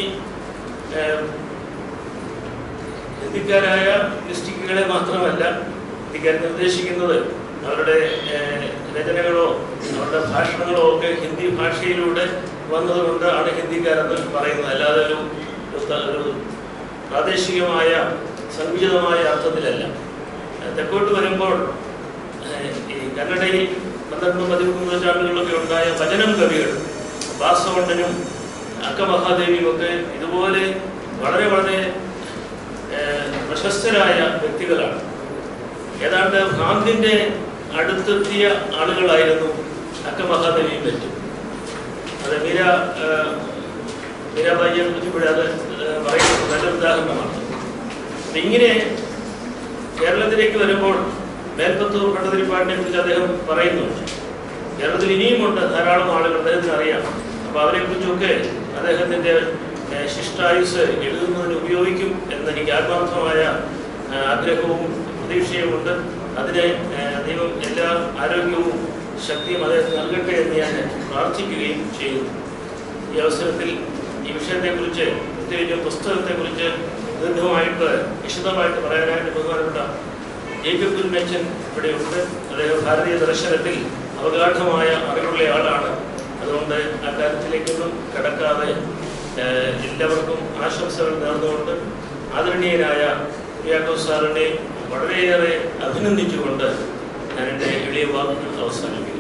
ഹിന്ദിക്കാരായ മിസ്റ്റിക്കുകളെ മാത്രമല്ല, ഹിന്ദിക്കാർ നിർദ്ദേശിക്കുന്നത് അവരുടെ രചനകളോ അവരുടെ ഭാഷണങ്ങളോ ഒക്കെ ഹിന്ദി ഭാഷയിലൂടെ വന്നതുകൊണ്ടാണ് ഹിന്ദിക്കാരെന്ന് പറയുന്നത്. അല്ലാതെ ഒരു ഒരു പ്രാദേശികമായ സങ്കുചിതമായ അർത്ഥത്തിലല്ല. തെക്കോട്ട് വരുമ്പോൾ ഈ കന്നഡയിൽ പന്ത്രണ്ടും പതിമൂന്നും നൂറ്റാണ്ടുകളിലൊക്കെ ഉണ്ടായ വചനം കവികൾ വാസവണ്ണനും അക്കമഹാദേവിയും ഒക്കെ ഇതുപോലെ വളരെ വളരെ പ്രശസ്തരായ വ്യക്തികളാണ്. ഏതാണ്ട് ഭ്രാന്തിൻ്റെ അടുത്തെത്തിയ ആളുകളായിരുന്നു അക്കമഹാദേവിയും പറ്റും. അത് മീര മീരാബായിയെ കുറിച്ച് അത് പറയുന്നത് നല്ലൊരു ഉദാഹരണമാണ്. ഇങ്ങനെ കേരളത്തിലേക്ക് വരുമ്പോൾ മേൽപ്പത്തൂർ ഭട്ടതിരിപ്പാടിനെ കുറിച്ച് അദ്ദേഹം പറയുന്നുണ്ട്. കേരളത്തിൽ ഇനിയുമുണ്ട് ധാരാളം ആളുകൾ, അദ്ദേഹത്തിന് അറിയാം. അപ്പോൾ അവരെക്കുറിച്ചൊക്കെ അദ്ദേഹത്തിൻ്റെ ശിഷ്ടായുസ് എഴുതുന്നതിന് ഉപയോഗിക്കും എന്നെനിക്ക് ആത്മാർത്ഥമായ ആഗ്രഹവും പ്രതീക്ഷയുമുണ്ട്. അതിനെ ദൈവം എല്ലാ ആരോഗ്യവും ശക്തിയും അദ്ദേഹത്തിന് നൽകട്ടെ എന്ന് ഞാൻ പ്രാർത്ഥിക്കുകയും ചെയ്യുന്നു. ഈ അവസരത്തിൽ ഈ വിഷയത്തെക്കുറിച്ച്, പ്രത്യേകിച്ചും പുസ്തകത്തെക്കുറിച്ച് ദീർഘമായിട്ട് വിശദമായിട്ട് പറയാനായിട്ട് ബഹുമാനപ്പെട്ട ജേക്കബ് കുൽമേച്ചൻ ഇവിടെയുണ്ട്. അദ്ദേഹം ഭാരതീയ ദർശനത്തിൽ അവഗാഢമായ അറിവുള്ള ആളാണ്. അതുകൊണ്ട് ആ കാര്യത്തിലേക്കൊന്നും കടക്കാതെ എല്ലാവർക്കും ആശംസകൾ നേർന്നുകൊണ്ട് ആദരണീയനായ കുര്യാക്കോസ് സാറിനെ വളരെയേറെ അഭിനന്ദിച്ചുകൊണ്ട് ഞാൻ എൻ്റെ എളിയ വാക്കുകൾ അവസാനിപ്പിക്കുന്നു.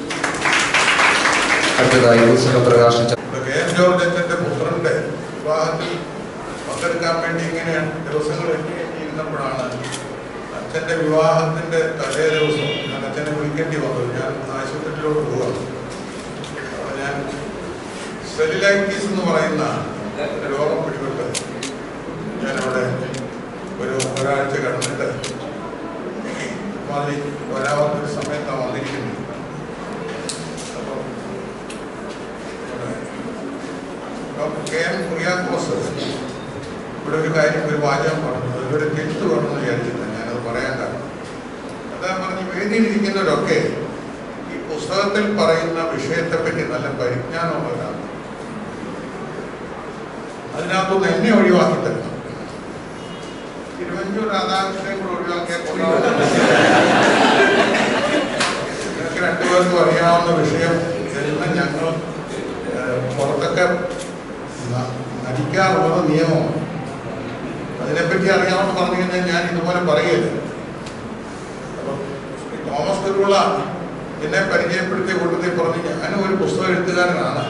ജോർജന്റെ പുത്രന്റെ വിവാഹത്തിൽ പങ്കെടുക്കാൻ വേണ്ടി ഇങ്ങനെ ദിവസങ്ങൾ ഇരുന്നപ്പോഴാണ് അച്ഛൻ്റെ വിവാഹത്തിൻ്റെ തലേ ദിവസം ഞാൻ അച്ഛനെ വിളിക്കേണ്ടി വന്നത്. ഞാൻ ആശുപത്രിയിലോട്ട് പോവാം. അപ്പോൾ ഞാൻ സെലിലൈറ്റീസ് എന്ന് പറയുന്ന രോഗം പിടിപെട്ട് ഞാനവിടെ ഒരു ഒരാഴ്ച കിടന്നിട്ട് മാതിരി വരാവുന്നൊരു സമയത്താണ് വന്നിരിക്കുന്നത്. അപ്പം ഡോക്ടർ കെ എം കുറിയാക്കോസ് ഇവിടെ ഒരു കാര്യം, ഒരു വാചകം പറഞ്ഞു. അതിലൂടെ തിരുത്തു വേണമെന്ന് വിചാരിച്ചില്ല ഞാനത് പറയാൻ കാരണം. അദ്ദേഹം പറഞ്ഞ് വേദിയിലിരിക്കുന്നവരൊക്കെ ഈ പുസ്തകത്തിൽ പറയുന്ന വിഷയത്തെപ്പറ്റി നല്ല പരിജ്ഞാനമുള്ളവരാണ്. അതിനകത്തൊന്ന് എന്നെ ഒഴിവാക്കി തരണം. തിരുവഞ്ചൂർ രാധാകൃഷ്ണനെ കൂടെ ഒഴിവാക്കിയാൽ കൊള്ളാവുന്ന നിങ്ങൾക്ക് രണ്ടുപേർക്കും അറിയാവുന്ന വിഷയം എല്ലാം ഞങ്ങൾ പുറത്തൊക്കെ നടിക്കാറുള്ളത് നിയമമാണ്. അതിനെപ്പറ്റി അറിയാമെന്ന് പറഞ്ഞു കഴിഞ്ഞാൽ ഞാൻ ഇതുപോലെ പറയരുത്. അപ്പം തോമസ് കുരുവിള എന്നെ പരിചയപ്പെടുത്തിയ കൂട്ടത്തിൽ പറഞ്ഞ് ഞാനും ഒരു പുസ്തകം എഴുത്തുകാരനാണ്.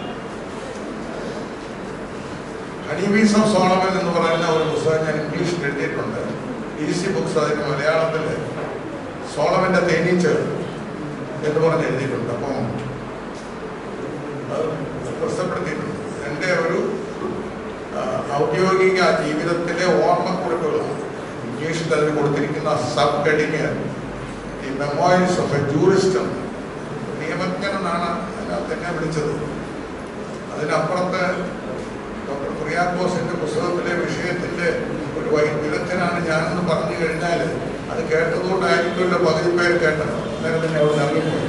ഹണിബീസ് ഓഫ് സോളമൻ എന്ന് പറയുന്ന ഒരു പുസ്തകം ഞാൻ ഇംഗ്ലീഷിൽ എഴുതിയിട്ടുണ്ട്. ഈസി ബുക്സ് അതിന് മലയാളത്തിൽ സോളമന്റെ തേനീച്ചകൾ എന്ന് പറഞ്ഞ് എഴുതിയിട്ടുണ്ട്. അപ്പം അത് പ്രസിദ്ധപ്പെടുത്തിയിട്ടുണ്ട്. എൻ്റെ ഒരു ഔദ്യോഗിക ജീവിതത്തിലെ ഓർമ്മക്കുറിപ്പുകളാണ്. ഇംഗ്ലീഷിൽ അതിന് കൊടുത്തിരിക്കുന്ന sub heading the memoirs of a jurist, നിയമജ്ഞനെന്നാണ് അതിനകത്ത് എന്നെ വിളിച്ചത്. അതിനപ്പുറത്ത് ഡോക്ടർ കുര്യാക്കോസിന്റെ പുസ്തകത്തിലെ വിഷയത്തിന്റെ ഒരു വിദഗ്ധനാണ് ഞാനെന്ന് പറഞ്ഞു കഴിഞ്ഞാൽ അത് കേട്ടതുകൊണ്ടായിരിക്കുമല്ലോ പകുതി പേര് കേട്ടത്. അന്നേരം തന്നെ അവിടെ നൽകുമ്പോൾ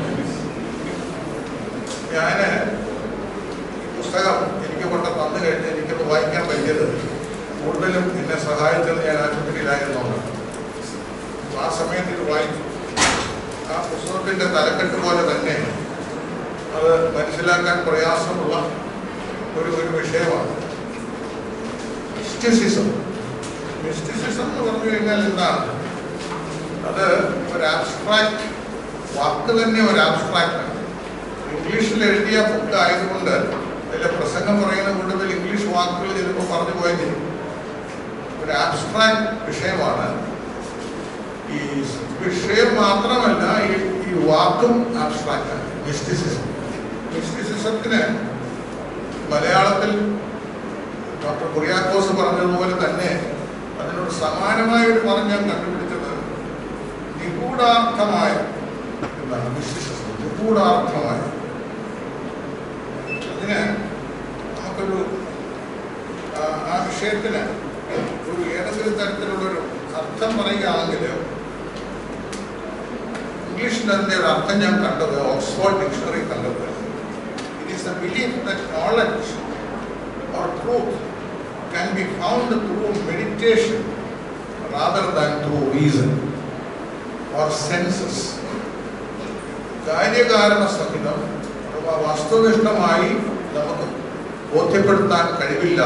ഞാൻ പുസ്തകം എനിക്ക് കൊണ്ട് തന്നു കഴിഞ്ഞ് എനിക്കത് വായിക്കാൻ പറ്റിയത് കൂടുതലും എന്നെ സഹായിച്ചത് ഞാൻ ആശുപത്രിയിലായിരുന്നുണ്ട്. ആ സമയത്ത് ഇത് വായിച്ചു. ആ പുസ്തകത്തിന്റെ തലക്കെട്ട് പോലെ തന്നെ അത് മനസ്സിലാക്കാൻ പ്രയാസമുള്ള ഒരു ഒരു വിഷയമാണ് മിസ്റ്റിസിസം. മിസ്റ്റിസിസം എന്ന് പറഞ്ഞു കഴിഞ്ഞാൽ എന്താണ്? അത് ഒരു ആബ്സ്ട്രാക്ട് വാക്ക് തന്നെ, ഒരു ആബ്സ്ട്രാക്ട് ആണ്. ഇംഗ്ലീഷിൽ എഴുതിയ ബുക്ക് ആയതുകൊണ്ട് അതിലെ പ്രസംഗം പറയുന്ന കൂട്ടത്തിൽ ഇംഗ്ലീഷ് വാക്കുകൾ ചിലപ്പോൾ പറഞ്ഞു പോയെങ്കിൽ ഒരു ആബ്സ്ട്രാക്ട് വിഷയമാണ്. ഈ വിഷയം മാത്രമല്ല, ഈ ഈ വാക്കും ആബ്സ്ട്രാക്ട് ആണ്. മിസ്റ്റിസിസം മിസ്റ്റിസിസത്തിന് മലയാളത്തിൽ ഡോക്ടർ കുര്യാക്കോസ് പറഞ്ഞതുപോലെ തന്നെ അതിനോട് സമാനമായ ഒരു പദം ഞാൻ കണ്ടുപിടിച്ചത് നിഗൂഢാർത്ഥമായ എന്താണ് മിസ്റ്റിസിസം. നിഗൂഢാർത്ഥമായ അതിന് നമുക്കൊരു ആ വിഷയത്തിന് ഒരു ഏതെങ്കിലും തരത്തിലുള്ളൊരു അർത്ഥം പറയുകയാണെങ്കിൽ ഇംഗ്ലീഷിൽ അതിൻ്റെ ഒരു അർത്ഥം ഞാൻ കണ്ടത് ഓക്സ്ഫോർഡ് ഡിക്ഷണറി കണ്ടത്, it is a belief that knowledge or truth can be found through meditation rather than through reason or senses. കാര്യകാരണ സഹിതം അഥവാ വസ്തുനിഷ്ഠമായി നമുക്ക് ബോധ്യപ്പെടുത്താൻ കഴിവില്ല.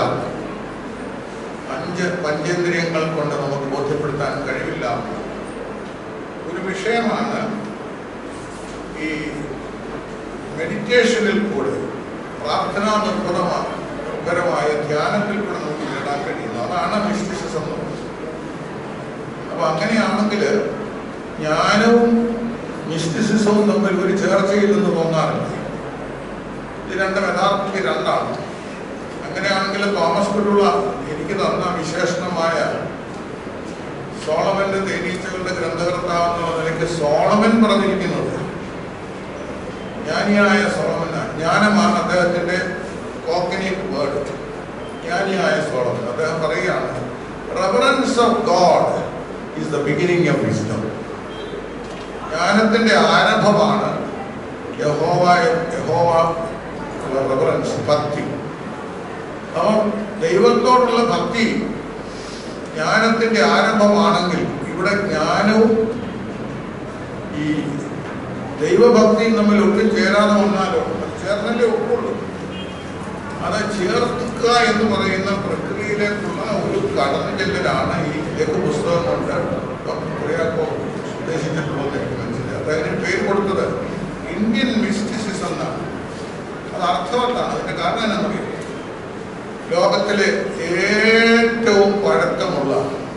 അഞ്ച് പഞ്ചേന്ദ്രിയങ്ങൾ കൊണ്ട് നമുക്ക് ബോധ്യപ്പെടുത്താൻ കഴിവില്ല ഒരു വിഷയമാണ് ഈ മെഡിറ്റേഷനിൽ കൂടെ, പ്രാർത്ഥനാ നിർഭരമാണ് പരമായ ധ്യാനത്തിൽ കൂടെ നമുക്ക് നേടാൻ കഴിയുന്നു. അതാണ് മിസ്റ്റിസിസം എന്ന് പറയുന്നത്. അപ്പൊ അങ്ങനെയാണെങ്കിൽ ജ്ഞാനവും മിസ്റ്റിസിസവും തമ്മിൽ ഒരു ചേർച്ചയില്ലെന്ന് തോന്നാറില്ല. ഇത് രണ്ടും യഥാർത്ഥത്തിൽ രണ്ടാണ്. അങ്ങനെയാണെങ്കിൽ തോമസ് കുരുവിള എനിക്ക് തന്ന വിശേഷണമായ സോളമന്റെ തേനീച്ചകളുടെ ഗ്രന്ഥകർത്താവെന്നുള്ള നിലയ്ക്ക് സോളമൻ പറഞ്ഞിരിക്കുന്നത് ജ്ഞാനിയായ സോളമനാണ്. ജ്ഞാനമാണ് അദ്ദേഹത്തിന്റെ കോക്കനീറ്റ് വേർഡ്. ജ്ഞാനിയായ സോളമൻ അദ്ദേഹം പറയുകയാണ്, reverence of God is the beginning of wisdom. ജ്ഞാനത്തിന്റെ ആരംഭമാണ് യഹോവയെ യഹോവ റെവറൻസ്, ഭക്തി. അപ്പം ദൈവത്തോടുള്ള ഭക്തി ജ്ഞാനത്തിന്റെ ആരംഭമാണെങ്കിൽ ഇവിടെ ജ്ഞാനവും ഈ ദൈവഭക്തിയും തമ്മിൽ ഒട്ടും ചേരാതെ വന്നാലോ ചേർന്നല്ലേ ഒക്കുള്ളൂ. അത് ചേർക്കുക എന്ന് പറയുന്ന പ്രക്രിയയിലേക്കുള്ള ഒരു കടന്നു ചെല്ലലാണ് ഈ ലഘു പുസ്തകം കൊണ്ട് ഡോക്ടർ കുര്യാക്കോ ഉദ്ദേശിച്ചിട്ടുള്ളത്. എനിക്ക് മനസ്സിലായി. അദ്ദേഹത്തിന് പേര് കൊടുത്തത് ഇന്ത്യൻ മിസ്റ്റിസിസം എന്നാണ്. അത് അർത്ഥവത്താണ്. അതിന്റെ കാരണം എന്നാണെന്നറിയാം, ലോകത്തിലെ ഏറ്റവും പഴക്കമുള്ള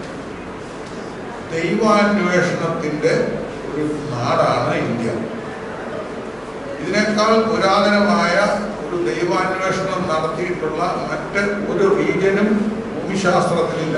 ദൈവാന്വേഷണത്തിന്റെ ഒരു നാടാണ് ഇന്ത്യ. ഇതിനേക്കാൾ പുരാതനമായ ഒരു ദൈവാന്വേഷണം നടത്തിയിട്ടുള്ള മറ്റ് ഒരു റീജിയനും ഭൂമിശാസ്ത്രത്തിലില്ല.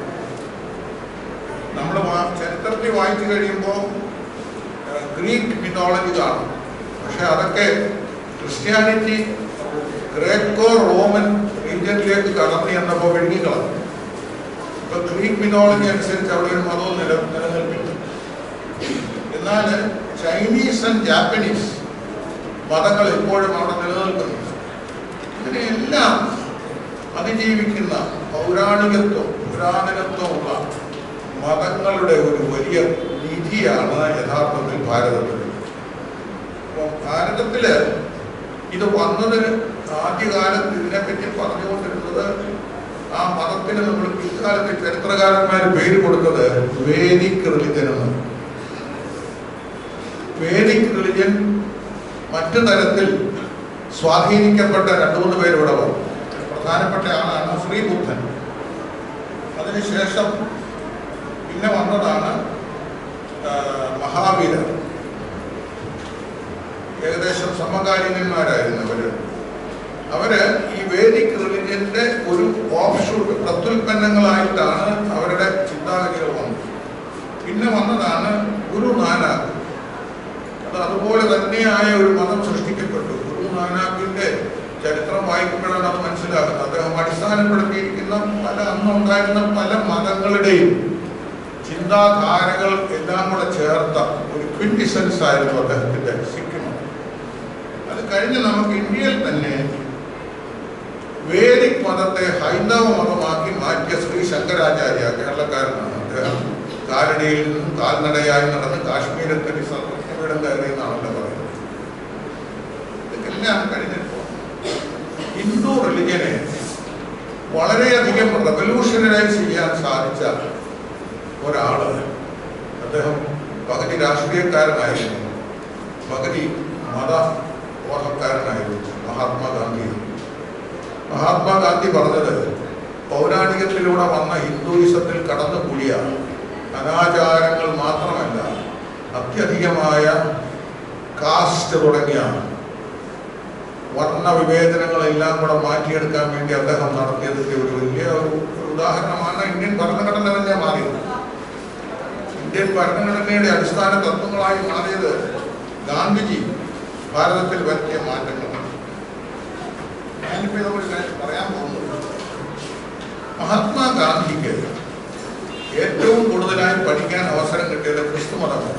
നമ്മൾ ചരിത്രത്തിൽ വായിച്ചു കഴിയുമ്പോൾ ഗ്രീക്ക് മിത്തോളജി കാണും. പക്ഷെ അതൊക്കെ ക്രിസ്ത്യാനിറ്റി ഗ്രേക്കോ റോമൻ റീജിയനിലേക്ക് കടന്നു എന്നപ്പോൾ വിഴുങ്ങിക്കളഞ്ഞു. ഇപ്പൊ ഗ്രീക്ക് മിത്തോളജി അനുസരിച്ച് അവിടെ ഒരു മതവും നില നിലനിൽപ്പില്ല. എന്നാൽ ചൈനീസ് ആൻഡ് ജാപ്പനീസ് മതങ്ങൾ ഇപ്പോഴും അവിടെ നിലനിൽക്കുന്നു. ഇതിനെല്ലാം അതിജീവിക്കുന്ന പൗരാണികത്വം പുരാതനത്വമുള്ള മതങ്ങളുടെ ഒരു വലിയ നിധിയാണ് യഥാർത്ഥത്തിൽ ഭാരതത്തിൽ. അപ്പം ഭാരതത്തില് ഇത് വന്നതിന് ആദ്യകാലത്ത് ഇതിനെപ്പറ്റി പറഞ്ഞുകൊണ്ടിരുന്നത് ആ മതത്തിന് നമ്മൾ പിൽക്കാലത്ത് ചരിത്രകാരന്മാർ പേര് കൊടുത്തത് വേദിക് റിലിജൻ എന്ന്. വേദിക് റിലിജൻ മറ്റു തരത്തിൽ സ്വാധീനിക്കപ്പെട്ട രണ്ടു മൂന്ന് പേരിവിടെ വന്നു. പ്രധാനപ്പെട്ട ആളാണ് ശ്രീബുദ്ധൻ. അതിനുശേഷം പിന്നെ വന്നതാണ് മഹാവീരർ. ഏകദേശം സമകാലീനന്മാരായിരുന്നു അവര്. അവര് ഈ വേദിക് റിലിജന്റെ ഒരു ഓഫ്ഷൂട്ട് പ്രത്യുൽപ്പന്നങ്ങളായിട്ടാണ് അവരുടെ ചിന്താഗതികൾ വന്നത്. പിന്നെ വന്നതാണ് ഗുരു നാനാക്ക്. അത് അതുപോലെ തന്നെയായ ഒരു മതം സൃഷ്ടിക്കപ്പെട്ടു. ഗുരു നാനാക്കിന്റെ ചരിത്രം വായിക്കുമ്പോഴാണ് അത് മനസ്സിലാക്കുന്നത്. അദ്ദേഹം അടിസ്ഥാനപ്പെടുത്തിയിരിക്കുന്ന പല അന്നുണ്ടായിരുന്ന പല മതങ്ങളുടെയും ചിന്താധാരകൾ എല്ലാം കൂടെ ചേർത്ത ഒരു ക്വിന്റിസെൻസ് ആയിരുന്നു അദ്ദേഹത്തിന്റെ സിഖ് മതം. അത് കഴിഞ്ഞ് നമുക്ക് ഇന്ത്യയിൽ തന്നെ വേദിക് മതത്തെ ഹൈന്ദവ മതമാക്കി മാറ്റിയ ശ്രീ ശങ്കരാചാര്യ, കേരളക്കാരനാണ്. അദ്ദേഹം കാലടിയിൽ നിന്നും കാൽനടയായി നടന്ന് കാശ്മീരത്തിൽ സർവീടം കയറിയെന്നാണല്ലോ പറയുന്നത്. ഇതെല്ലാം കഴിഞ്ഞിപ്പോൾ ഹിന്ദു റിലിജനെ വളരെയധികം റെവല്യൂഷനറൈസ് ചെയ്യാൻ സാധിച്ച ഒരാള്. അദ്ദേഹം പകുതി രാഷ്ട്രീയക്കാരനായിരുന്നു, പകുതി മതബോധക്കാരനായിരുന്നു. മഹാത്മാഗാന്ധി മഹാത്മാഗാന്ധി പറഞ്ഞത് പൗരാണികത്തിലൂടെ വന്ന ഹിന്ദുയിസത്തിൽ കടന്നുകൂടിയ അനാചാരങ്ങൾ മാത്രമല്ല, അത്യധികമായ കാസ്റ്റ് തുടങ്ങിയ വർണ്ണവിവേചനങ്ങളെല്ലാം കൂടെ മാറ്റിയെടുക്കാൻ വേണ്ടി അദ്ദേഹം നടത്തിയതിന്റെ ഒരു വലിയ ഒരു ഉദാഹരണമാണ് ഇന്ത്യൻ ഭരണഘടന തന്നെ മാറിയത്. ഇന്ത്യൻ ഭരണഘടനയുടെ അടിസ്ഥാന തത്വങ്ങളായി മാറിയത് ഗാന്ധിജി ഭാരതത്തിൽ വരുത്തിയ മാറ്റങ്ങളാണ്. ഞാനിപ്പോൾ ഇതൊരു കാര്യം പറയാൻ പോകുന്നത്, മഹാത്മാഗാന്ധിക്ക് ഏറ്റവും കൂടുതലായി പഠിക്കാൻ അവസരം കിട്ടിയത് ക്രിസ്തുമതമാണ്.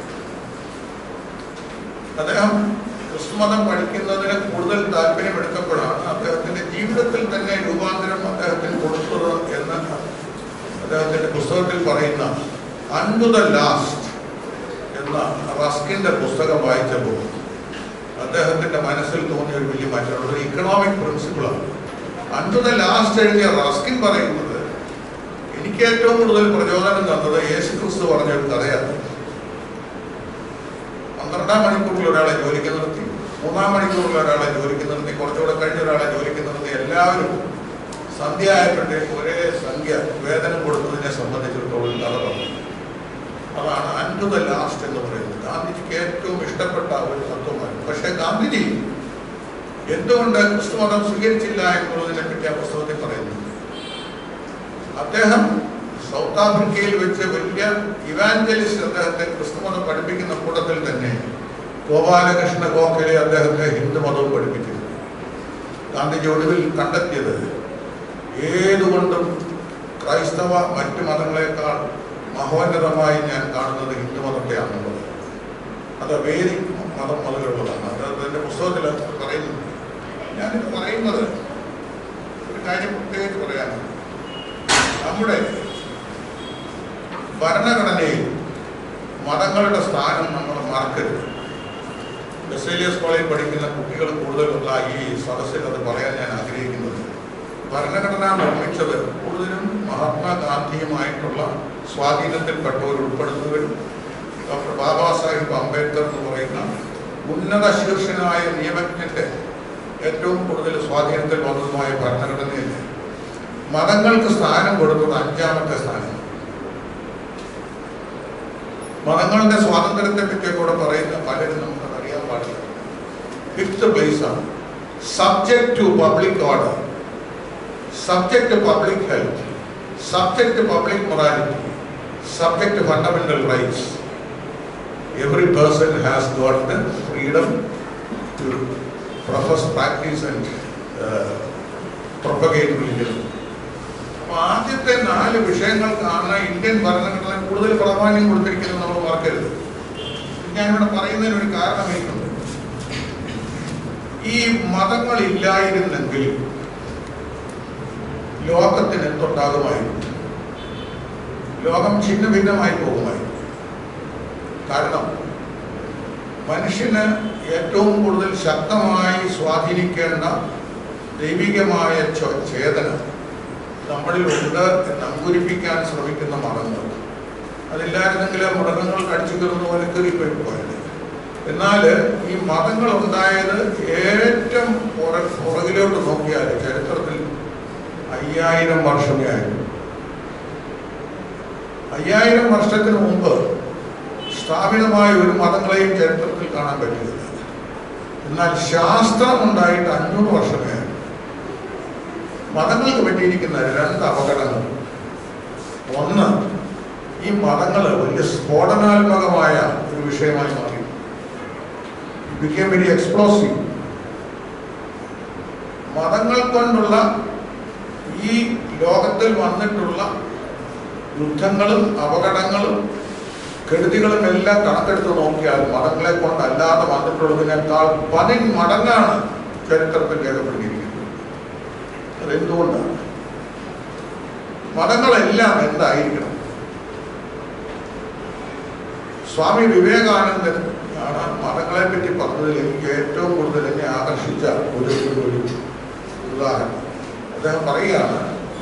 അദ്ദേഹം ക്രിസ്തുമതം പഠിക്കുന്നതിന് കൂടുതൽ താല്പര്യമെടുത്തപ്പോഴാണ് അദ്ദേഹത്തിന്റെ ജീവിതത്തിൽ തന്നെ രൂപാന്തരം അദ്ദേഹത്തിന് കൊടുത്തത് എന്ന് അദ്ദേഹത്തിന്റെ പുസ്തകത്തിൽ പറയുന്ന അൺടു ദ ലാസ്റ്റ് എന്ന റസ്കിന്റെ പുസ്തകം വായിച്ചപ്പോൾ അദ്ദേഹത്തിന്റെ മനസ്സിൽ തോന്നിയ ഒരു വലിയ മാറ്റമാണ്. ഒരു ഇക്കണോമിക് പ്രിൻസിപ്പിളാണ്. അൺടു ദ ലാസ്റ്റ് എഴുതിയ റസ്കിൻ പറയുന്നത്, എനിക്ക് ഏറ്റവും കൂടുതൽ പ്രചോദനം തന്നത് യേശു ക്രിസ്തു പറഞ്ഞ ഒരു കഥയാണ്. പന്ത്രണ്ടാം മണിക്കൂറിൽ ഒരാളെ ജോലിക്ക് നിർത്തി, മൂന്നാം മണിക്കൂറിൽ ഒരാളെ ജോലിക്ക് നിർത്തി, കുറച്ചുകൂടെ കഴിഞ്ഞ ഒരാളെ ജോലിക്ക് നിർത്തി, എല്ലാവരും സന്ധ്യ ആയപ്പോഴത്തേക്ക് ഒരേ സംഖ്യ വേതനം കൊടുത്തതിനെ സംബന്ധിച്ചിടത്തോളം കഥ പറഞ്ഞു. അതാണ് അൺടു ദ ലാസ്റ്റ് എന്ന് പറയുന്നത്. ഗാന്ധിജിക്ക് ഏറ്റവും ഇഷ്ടപ്പെട്ട ഒരു തത്വമാണ്. പക്ഷെ ഗാന്ധിജി എന്തുകൊണ്ട് ക്രിസ്തുമതം സ്വീകരിച്ചില്ല എന്നുള്ളതിനെ പറ്റി ആ പുസ്തകത്തിൽ പറയുന്നു. അദ്ദേഹം സൗത്ത് ആഫ്രിക്കയിൽ വെച്ച് വലിയ ഇവാഞ്ചലിസ്റ്റ് അദ്ദേഹത്തെ ക്രിസ്തുമതം പഠിപ്പിക്കുന്ന കൂട്ടത്തിൽ തന്നെ ഗോപാലകൃഷ്ണ ഗോഖലെ അദ്ദേഹത്തെ ഹിന്ദുമതവും പഠിപ്പിക്കുന്നു. ഗാന്ധിജി ഒടുവിൽ കണ്ടെത്തിയത് ഏതുകൊണ്ടും ക്രൈസ്തവ മറ്റു മതങ്ങളെക്കാൾ മഹോന്നതമായി ഞാൻ കാണുന്നത് ഹിന്ദുമതത്തെയാണുള്ളത്. അത് വേദിക് മതം മുതലുള്ളതാണ്. അത് എൻ്റെ പുസ്തകത്തിൽ പറയുന്നുണ്ട്. ഞാനിത് പറയുന്നത് ഒരു കാര്യം പ്രത്യേകിച്ച് പറയാനാണ്. നമ്മുടെ ഭരണഘടനയിൽ മതങ്ങളുടെ സ്ഥാനം നമ്മൾ മറക്കരുത്. ബസേലിയസ് കോളേജിൽ പഠിക്കുന്ന കുട്ടികൾ കൂടുതലുള്ള ഈ സദസ്സിൽ അത് പറയാൻ ഞാൻ ആഗ്രഹിക്കുന്നത്, ഭരണഘടന നിർമ്മിച്ചത് കൂടുതലും മഹാത്മാഗാന്ധിയുമായിട്ടുള്ള സ്വാധീനത്തിൽപ്പെട്ടവർ ഉൾപ്പെടുന്നവരും ഡോക്ടർ ബാബാ സാഹിബ് അംബേദ്കർ എന്ന് പറയുന്ന ഉന്നത ശീർഷനായ നിയമജ്ഞന്റെ ഏറ്റവും കൂടുതൽ സ്വാധീനത്തിൽ വന്നതുമായ ഭരണഘടനയിൽ മതങ്ങൾക്ക് സ്ഥാനം കൊടുത്തത് അഞ്ചാമത്തെ സ്ഥാനം. മതങ്ങളുടെ സ്വാതന്ത്ര്യത്തെ പറ്റി കൂടെ പറയുന്ന പലരും നമുക്ക് അറിയാൻ പാടില്ല. ഫിഫ്ത്ത് പ്ലേസ് ആണ്. Subject to public order, subject to public health, subject to public morality, subject to fundamental rights. Every person has got the freedom to profess, practice and uh, propagate religion. ആദ്യത്തെ നാല് വിഷയങ്ങൾക്കാണ് Indian ഭരണഘടന കൂടുതൽ പ്രാധാന്യം കൊടുത്തിരിക്കുന്നത് നമ്മൾ മറക്കരുത്. ഞാനിവിടെ പറയുന്നതിന് ഒരു കാരണമായിട്ടുണ്ട്. ഈ മതങ്ങൾ ഇല്ലായിരുന്നെങ്കിൽ ലോകത്തിന് എന്തുണ്ടാകുമായിരുന്നു? ലോകം ഛിന്ന ഭിന്നമായി പോകുമായിരുന്നു. കാരണം മനുഷ്യന് ഏറ്റവും കൂടുതൽ ശക്തമായി സ്വാധീനിക്കേണ്ട ദൈവികമായ ചേതന നമ്മളിൽ ഉണ്ട് എന്ന് അങ്കുരിപ്പിക്കാൻ ശ്രമിക്കുന്ന മതങ്ങൾ. അതില്ലായിരുന്നെങ്കിൽ മൃഗങ്ങൾ കടിച്ചു കയറുന്ന പോലെ കയറിപ്പോയി പോയത്. എന്നാൽ ഈ മതങ്ങൾ ഉണ്ടായത് ഏറ്റവും പുറകിലോട്ട് നോക്കിയാൽ ചരിത്രത്തിൽ അയ്യായിരം വർഷമേ ആയിരുന്നു. അയ്യായിരം വർഷത്തിന് മുമ്പ് സ്ഥാപിതമായ ഒരു മതങ്ങളെയും ചരിത്രത്തിൽ കാണാൻ പറ്റില്ല. എന്നാൽ ശാസ്ത്രം ഉണ്ടായിട്ട് അഞ്ഞൂറ് വർഷമേ ആയിരുന്നു. മതങ്ങൾക്ക് പറ്റിയിരിക്കുന്ന രണ്ട് അപകടങ്ങൾ. ഒന്ന്, ഈ മതങ്ങൾ വലിയ സ്ഫോടനാത്മകമായ ഒരു വിഷയമായി മാറി. became very explosive. മതങ്ങൾ കൊണ്ടുള്ള ഈ ലോകത്തിൽ വന്നിട്ടുള്ള യുദ്ധങ്ങളും അപകടങ്ങളും കെടുതികളും എല്ലാം കണക്കെടുത്ത് നോക്കിയാൽ മതങ്ങളെ കൊണ്ടല്ലാതെ വന്നിട്ടുള്ളതിനേക്കാൾ പതിന്മടങ്ങാണ് ചരിത്രത്തിൽ രേഖപ്പെടുത്തിയിരിക്കുന്നത്. അതെന്തുകൊണ്ടാണ്? മതങ്ങളെല്ലാം എന്തായിരിക്കണം? സ്വാമി വിവേകാനന്ദൻ ആണ് മതങ്ങളെ പറ്റി പറഞ്ഞതിൽ എനിക്ക് ഏറ്റവും കൂടുതൽ എന്നെ ആകർഷിച്ച ഒരു ഒരു ഉദാഹരണം. അദ്ദേഹം പറയുകയാണ്,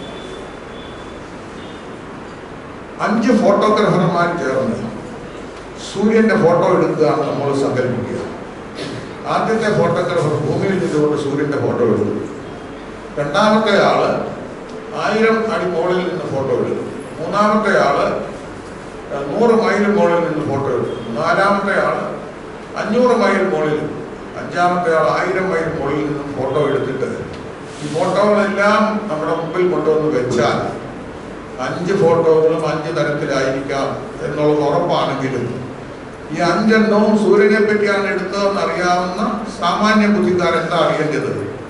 അഞ്ച് ഫോട്ടോഗ്രാഫർമാർ ചേർന്ന് സൂര്യന്റെ ഫോട്ടോ എടുക്കുകയാണ് നമ്മൾ സങ്കല്പിക്കുക. ആദ്യത്തെ ഫോട്ടോഗ്രാഫർ ഭൂമിയിൽ നിന്നുകൊണ്ട് സൂര്യന്റെ ഫോട്ടോ എടുക്കും. രണ്ടാമത്തെ ആള് ആയിരം അടി മുകളിൽ നിന്ന് ഫോട്ടോ എടുക്കും. മൂന്നാമത്തെ ആള് നൂറ് മൈൽ മുകളിൽ നിന്ന് ഫോട്ടോ എടുക്കും. നാലാമത്തെ ആള് അഞ്ഞൂറ് മൈൽ മുകളിൽ, അഞ്ചാമത്തെ ആൾ ആയിരം മൈൽ മുകളിൽ നിന്ന് ഫോട്ടോ എടുത്തിട്ട് ഈ ഫോട്ടോകളെല്ലാം നമ്മുടെ മുമ്പിൽ കൊണ്ടുവന്ന് വെച്ചാൽ അഞ്ച് ഫോട്ടോകളും അഞ്ച് തരത്തിലായിരിക്കാം എന്നുള്ളത് ഉറപ്പാണെങ്കിലും ഈ അഞ്ചെണ്ണവും സൂര്യനെ പറ്റിയാണ് എടുത്തതെന്ന് അറിയാവുന്ന സാമാന്യ ബുദ്ധിക്കാരെന്താ അറിയേണ്ടത്?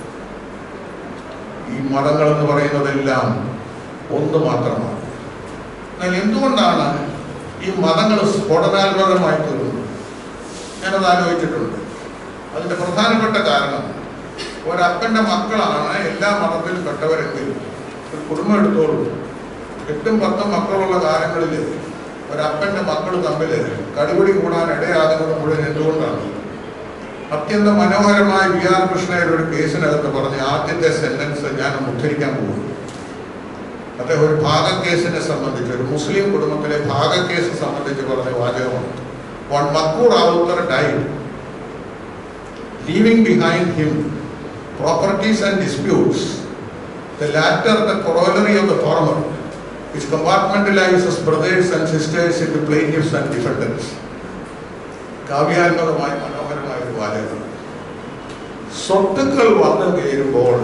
ഈ മതങ്ങൾ എന്ന് പറയുന്നതെല്ലാം ഒന്ന് മാത്രമാണ്. എന്നാൽ എന്തുകൊണ്ടാണ് ഈ മതങ്ങൾ സ്ഫോടനാത്മകമായി തീർന്നത്? ഞാനത് ആലോചിച്ചിട്ടുണ്ട്. അതിന്റെ പ്രധാനപ്പെട്ട കാരണം, ഒരപ്പന്റെ മക്കളാണ് എല്ലാ മതത്തിലും പെട്ടവരെങ്കിൽ ഒരു കുടുംബം എടുത്തോളൂ. എട്ടും പത്തും മക്കളുള്ള കാലങ്ങളിൽ ഒരപ്പന്റെ മക്കൾ തമ്മിൽ കടിപിടി കൂടാൻ ഇടയാകുന്നത് മുഴുവൻ എന്തുകൊണ്ടാണ്? അത്യന്തം മനോഹരമായ വി ആർ കൃഷ്ണയുടെ ഒരു കേസിനകത്ത് പറഞ്ഞ ആദ്യത്തെ സെന്റൻസ് ഞാൻ ഉദ്ധരിക്കാൻ പോകുന്നു. അദ്ദേഹം ഒരു ഭാഗക്കേസിനെ സംബന്ധിച്ച്, ഒരു മുസ്ലിം കുടുംബത്തിലെ ഭാഗക്കേസ് സംബന്ധിച്ച് പറഞ്ഞ വാചകമാണ്. One Makur Author died, leaving behind him properties and disputes, the latter the corollary of the former, which compartmentalizes brothers and sisters into plaintiffs and defendants. കാവ്യാത്മകമായ മനോഹരമായ ഒരു വാചകം. സ്വത്തുക്കൾ വന്നു കയറുമ്പോൾ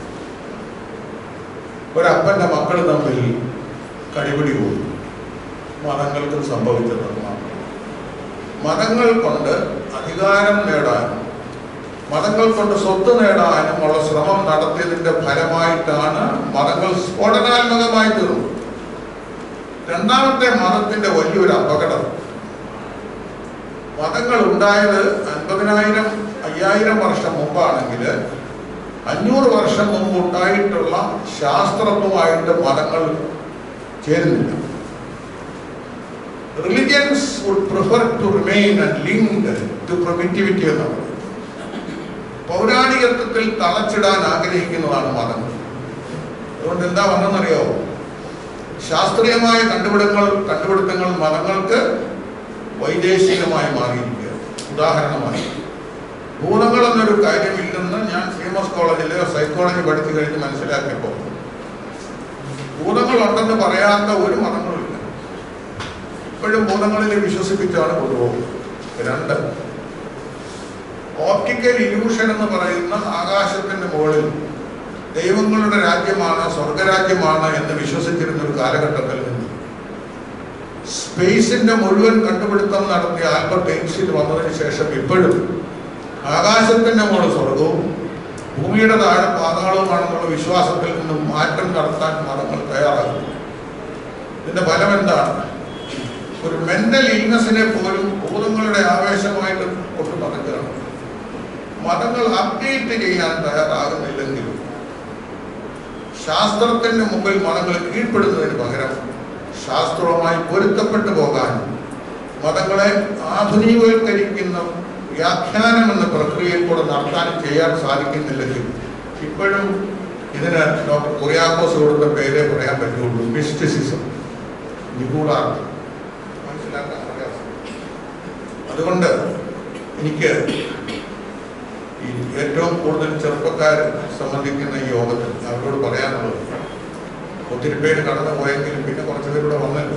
ഒരപ്പന്റെ മക്കൾ തമ്മിൽ കടിപിടി കൂടും. മതങ്ങൾക്കും സംഭവിച്ചത് മാത്രം. മതങ്ങൾ കൊണ്ട് അധികാരം നേടാനും മതങ്ങൾ കൊണ്ട് സ്വത്ത് നേടാനും ഉള്ള ശ്രമം നടത്തിയതിന്റെ ഫലമായിട്ടാണ് മതങ്ങൾ സ്ഫോടനാത്മകമായി തീർന്നത്. രണ്ടാമത്തെ മതത്തിന്റെ വലിയൊരു അപകടം, മതങ്ങൾ ഉണ്ടായത് അൻപതിനായിരം അയ്യായിരം വർഷം മുമ്പാണെങ്കിൽ അഞ്ഞൂറ് വർഷം മുമ്പ് ഉണ്ടായിട്ടുള്ള ശാസ്ത്രവുമായിട്ട് മതങ്ങൾ ചേരുന്നില്ല. Religions would prefer to remain and linked to primitivity എന്നാണ്. പൗരാണികത്വത്തിൽ തളച്ചിടാൻ ആഗ്രഹിക്കുന്നതാണ് മതങ്ങൾ. അതുകൊണ്ട് എന്താ വന്നെന്നറിയാവോ? ശാസ്ത്രീയമായ കണ്ടുപിടുത്തങ്ങൾ കണ്ടുപിടുത്തങ്ങൾ മതങ്ങൾക്ക് വൈദേശികമായി മാറിയിരിക്കുക. ഉദാഹരണമായി, ഭൂതങ്ങൾ എന്നൊരു കാര്യമില്ലെന്ന് ഞാൻ സി എം എസ് കോളേജിലെ സൈക്കോളജി പഠിച്ചു കഴിഞ്ഞ് മനസ്സിലാക്കിയപ്പോൾ ഭൂതങ്ങൾ ഉണ്ടെന്ന് പറയാത്ത ഒരു മതങ്ങളുമില്ല. ഇപ്പോഴും ഭൂതങ്ങളിൽ വിശ്വസിപ്പിച്ചാണ് കൊണ്ടുപോകുന്നത്. രണ്ട്, ഓപ്റ്റിക്കൽ ഇല്യൂഷൻ എന്ന് പറയുന്ന ആകാശത്തിന്റെ മുകളിൽ ദൈവങ്ങളുടെ രാജ്യമാണ്, സ്വർഗരാജ്യമാണ് എന്ന് വിശ്വസിച്ചിരുന്ന ഒരു കാലഘട്ടത്തിൽ നിന്ന് സ്പേസിന്റെ മുഴുവൻ കണ്ടുപിടുത്തം നടത്തിയ ആൽബർട്ട് ഐൻസ്റ്റീൻ വന്നതിന് ശേഷം ഇപ്പോഴും ആകാശത്തിന്റെ മുകളിൽ സ്വർഗവും ഭൂമിയുടെ താഴെ പാതാളവുമാണെന്നുള്ള വിശ്വാസത്തിൽ നിന്നും മാറ്റം നടത്താൻ മതങ്ങൾ തയ്യാറാകുന്നു. ഇതിന്റെ ഫലം എന്താണ്? ഒരു മെന്റൽ ഇൽനെസ്സിനെ പോലും ഭൂതങ്ങളുടെ ആവേശമായിട്ട് കൊണ്ടു നടക്കുകയാണ്. മതങ്ങൾ അപ്ഡേറ്റ് ചെയ്യാൻ തയ്യാറാകുന്നില്ലെങ്കിലും ശാസ്ത്രത്തിന്റെ മുമ്പിൽ മതങ്ങൾ കീഴ്പ്പെടുന്നതിന് പകരം ശാസ്ത്രവുമായി പൊരുത്തപ്പെട്ടു പോകാൻ മതങ്ങളെ ആധുനികവൽക്കരിക്കുന്ന വ്യാഖ്യാനം എന്ന പ്രക്രിയയിൽ കൂടെ നടത്താനും ചെയ്യാൻ സാധിക്കുന്നില്ലെങ്കിൽ ഇപ്പോഴും ഇതിന് ഡോക്ടർ കുറിയാക്കോസ് കൊടുത്ത പേരെ പറയാൻ പറ്റുള്ളൂ, മിസ്റ്റിസിസം, നിഗൂഢാർത്ഥം. മനസ്സിലാക്കാൻ പ്രയാസം. അതുകൊണ്ട് എനിക്ക് ഈ ഏറ്റവും കൂടുതൽ ചെറുപ്പക്കാർ സംബന്ധിക്കുന്ന ഈ യോഗത്തിൽ അവരോട് പറയാനുള്ളത്, ഒത്തിരി പേര് കടന്നു പോയെങ്കിലും പിന്നെ കുറച്ച് പേരൂടെ വന്നല്ലോ.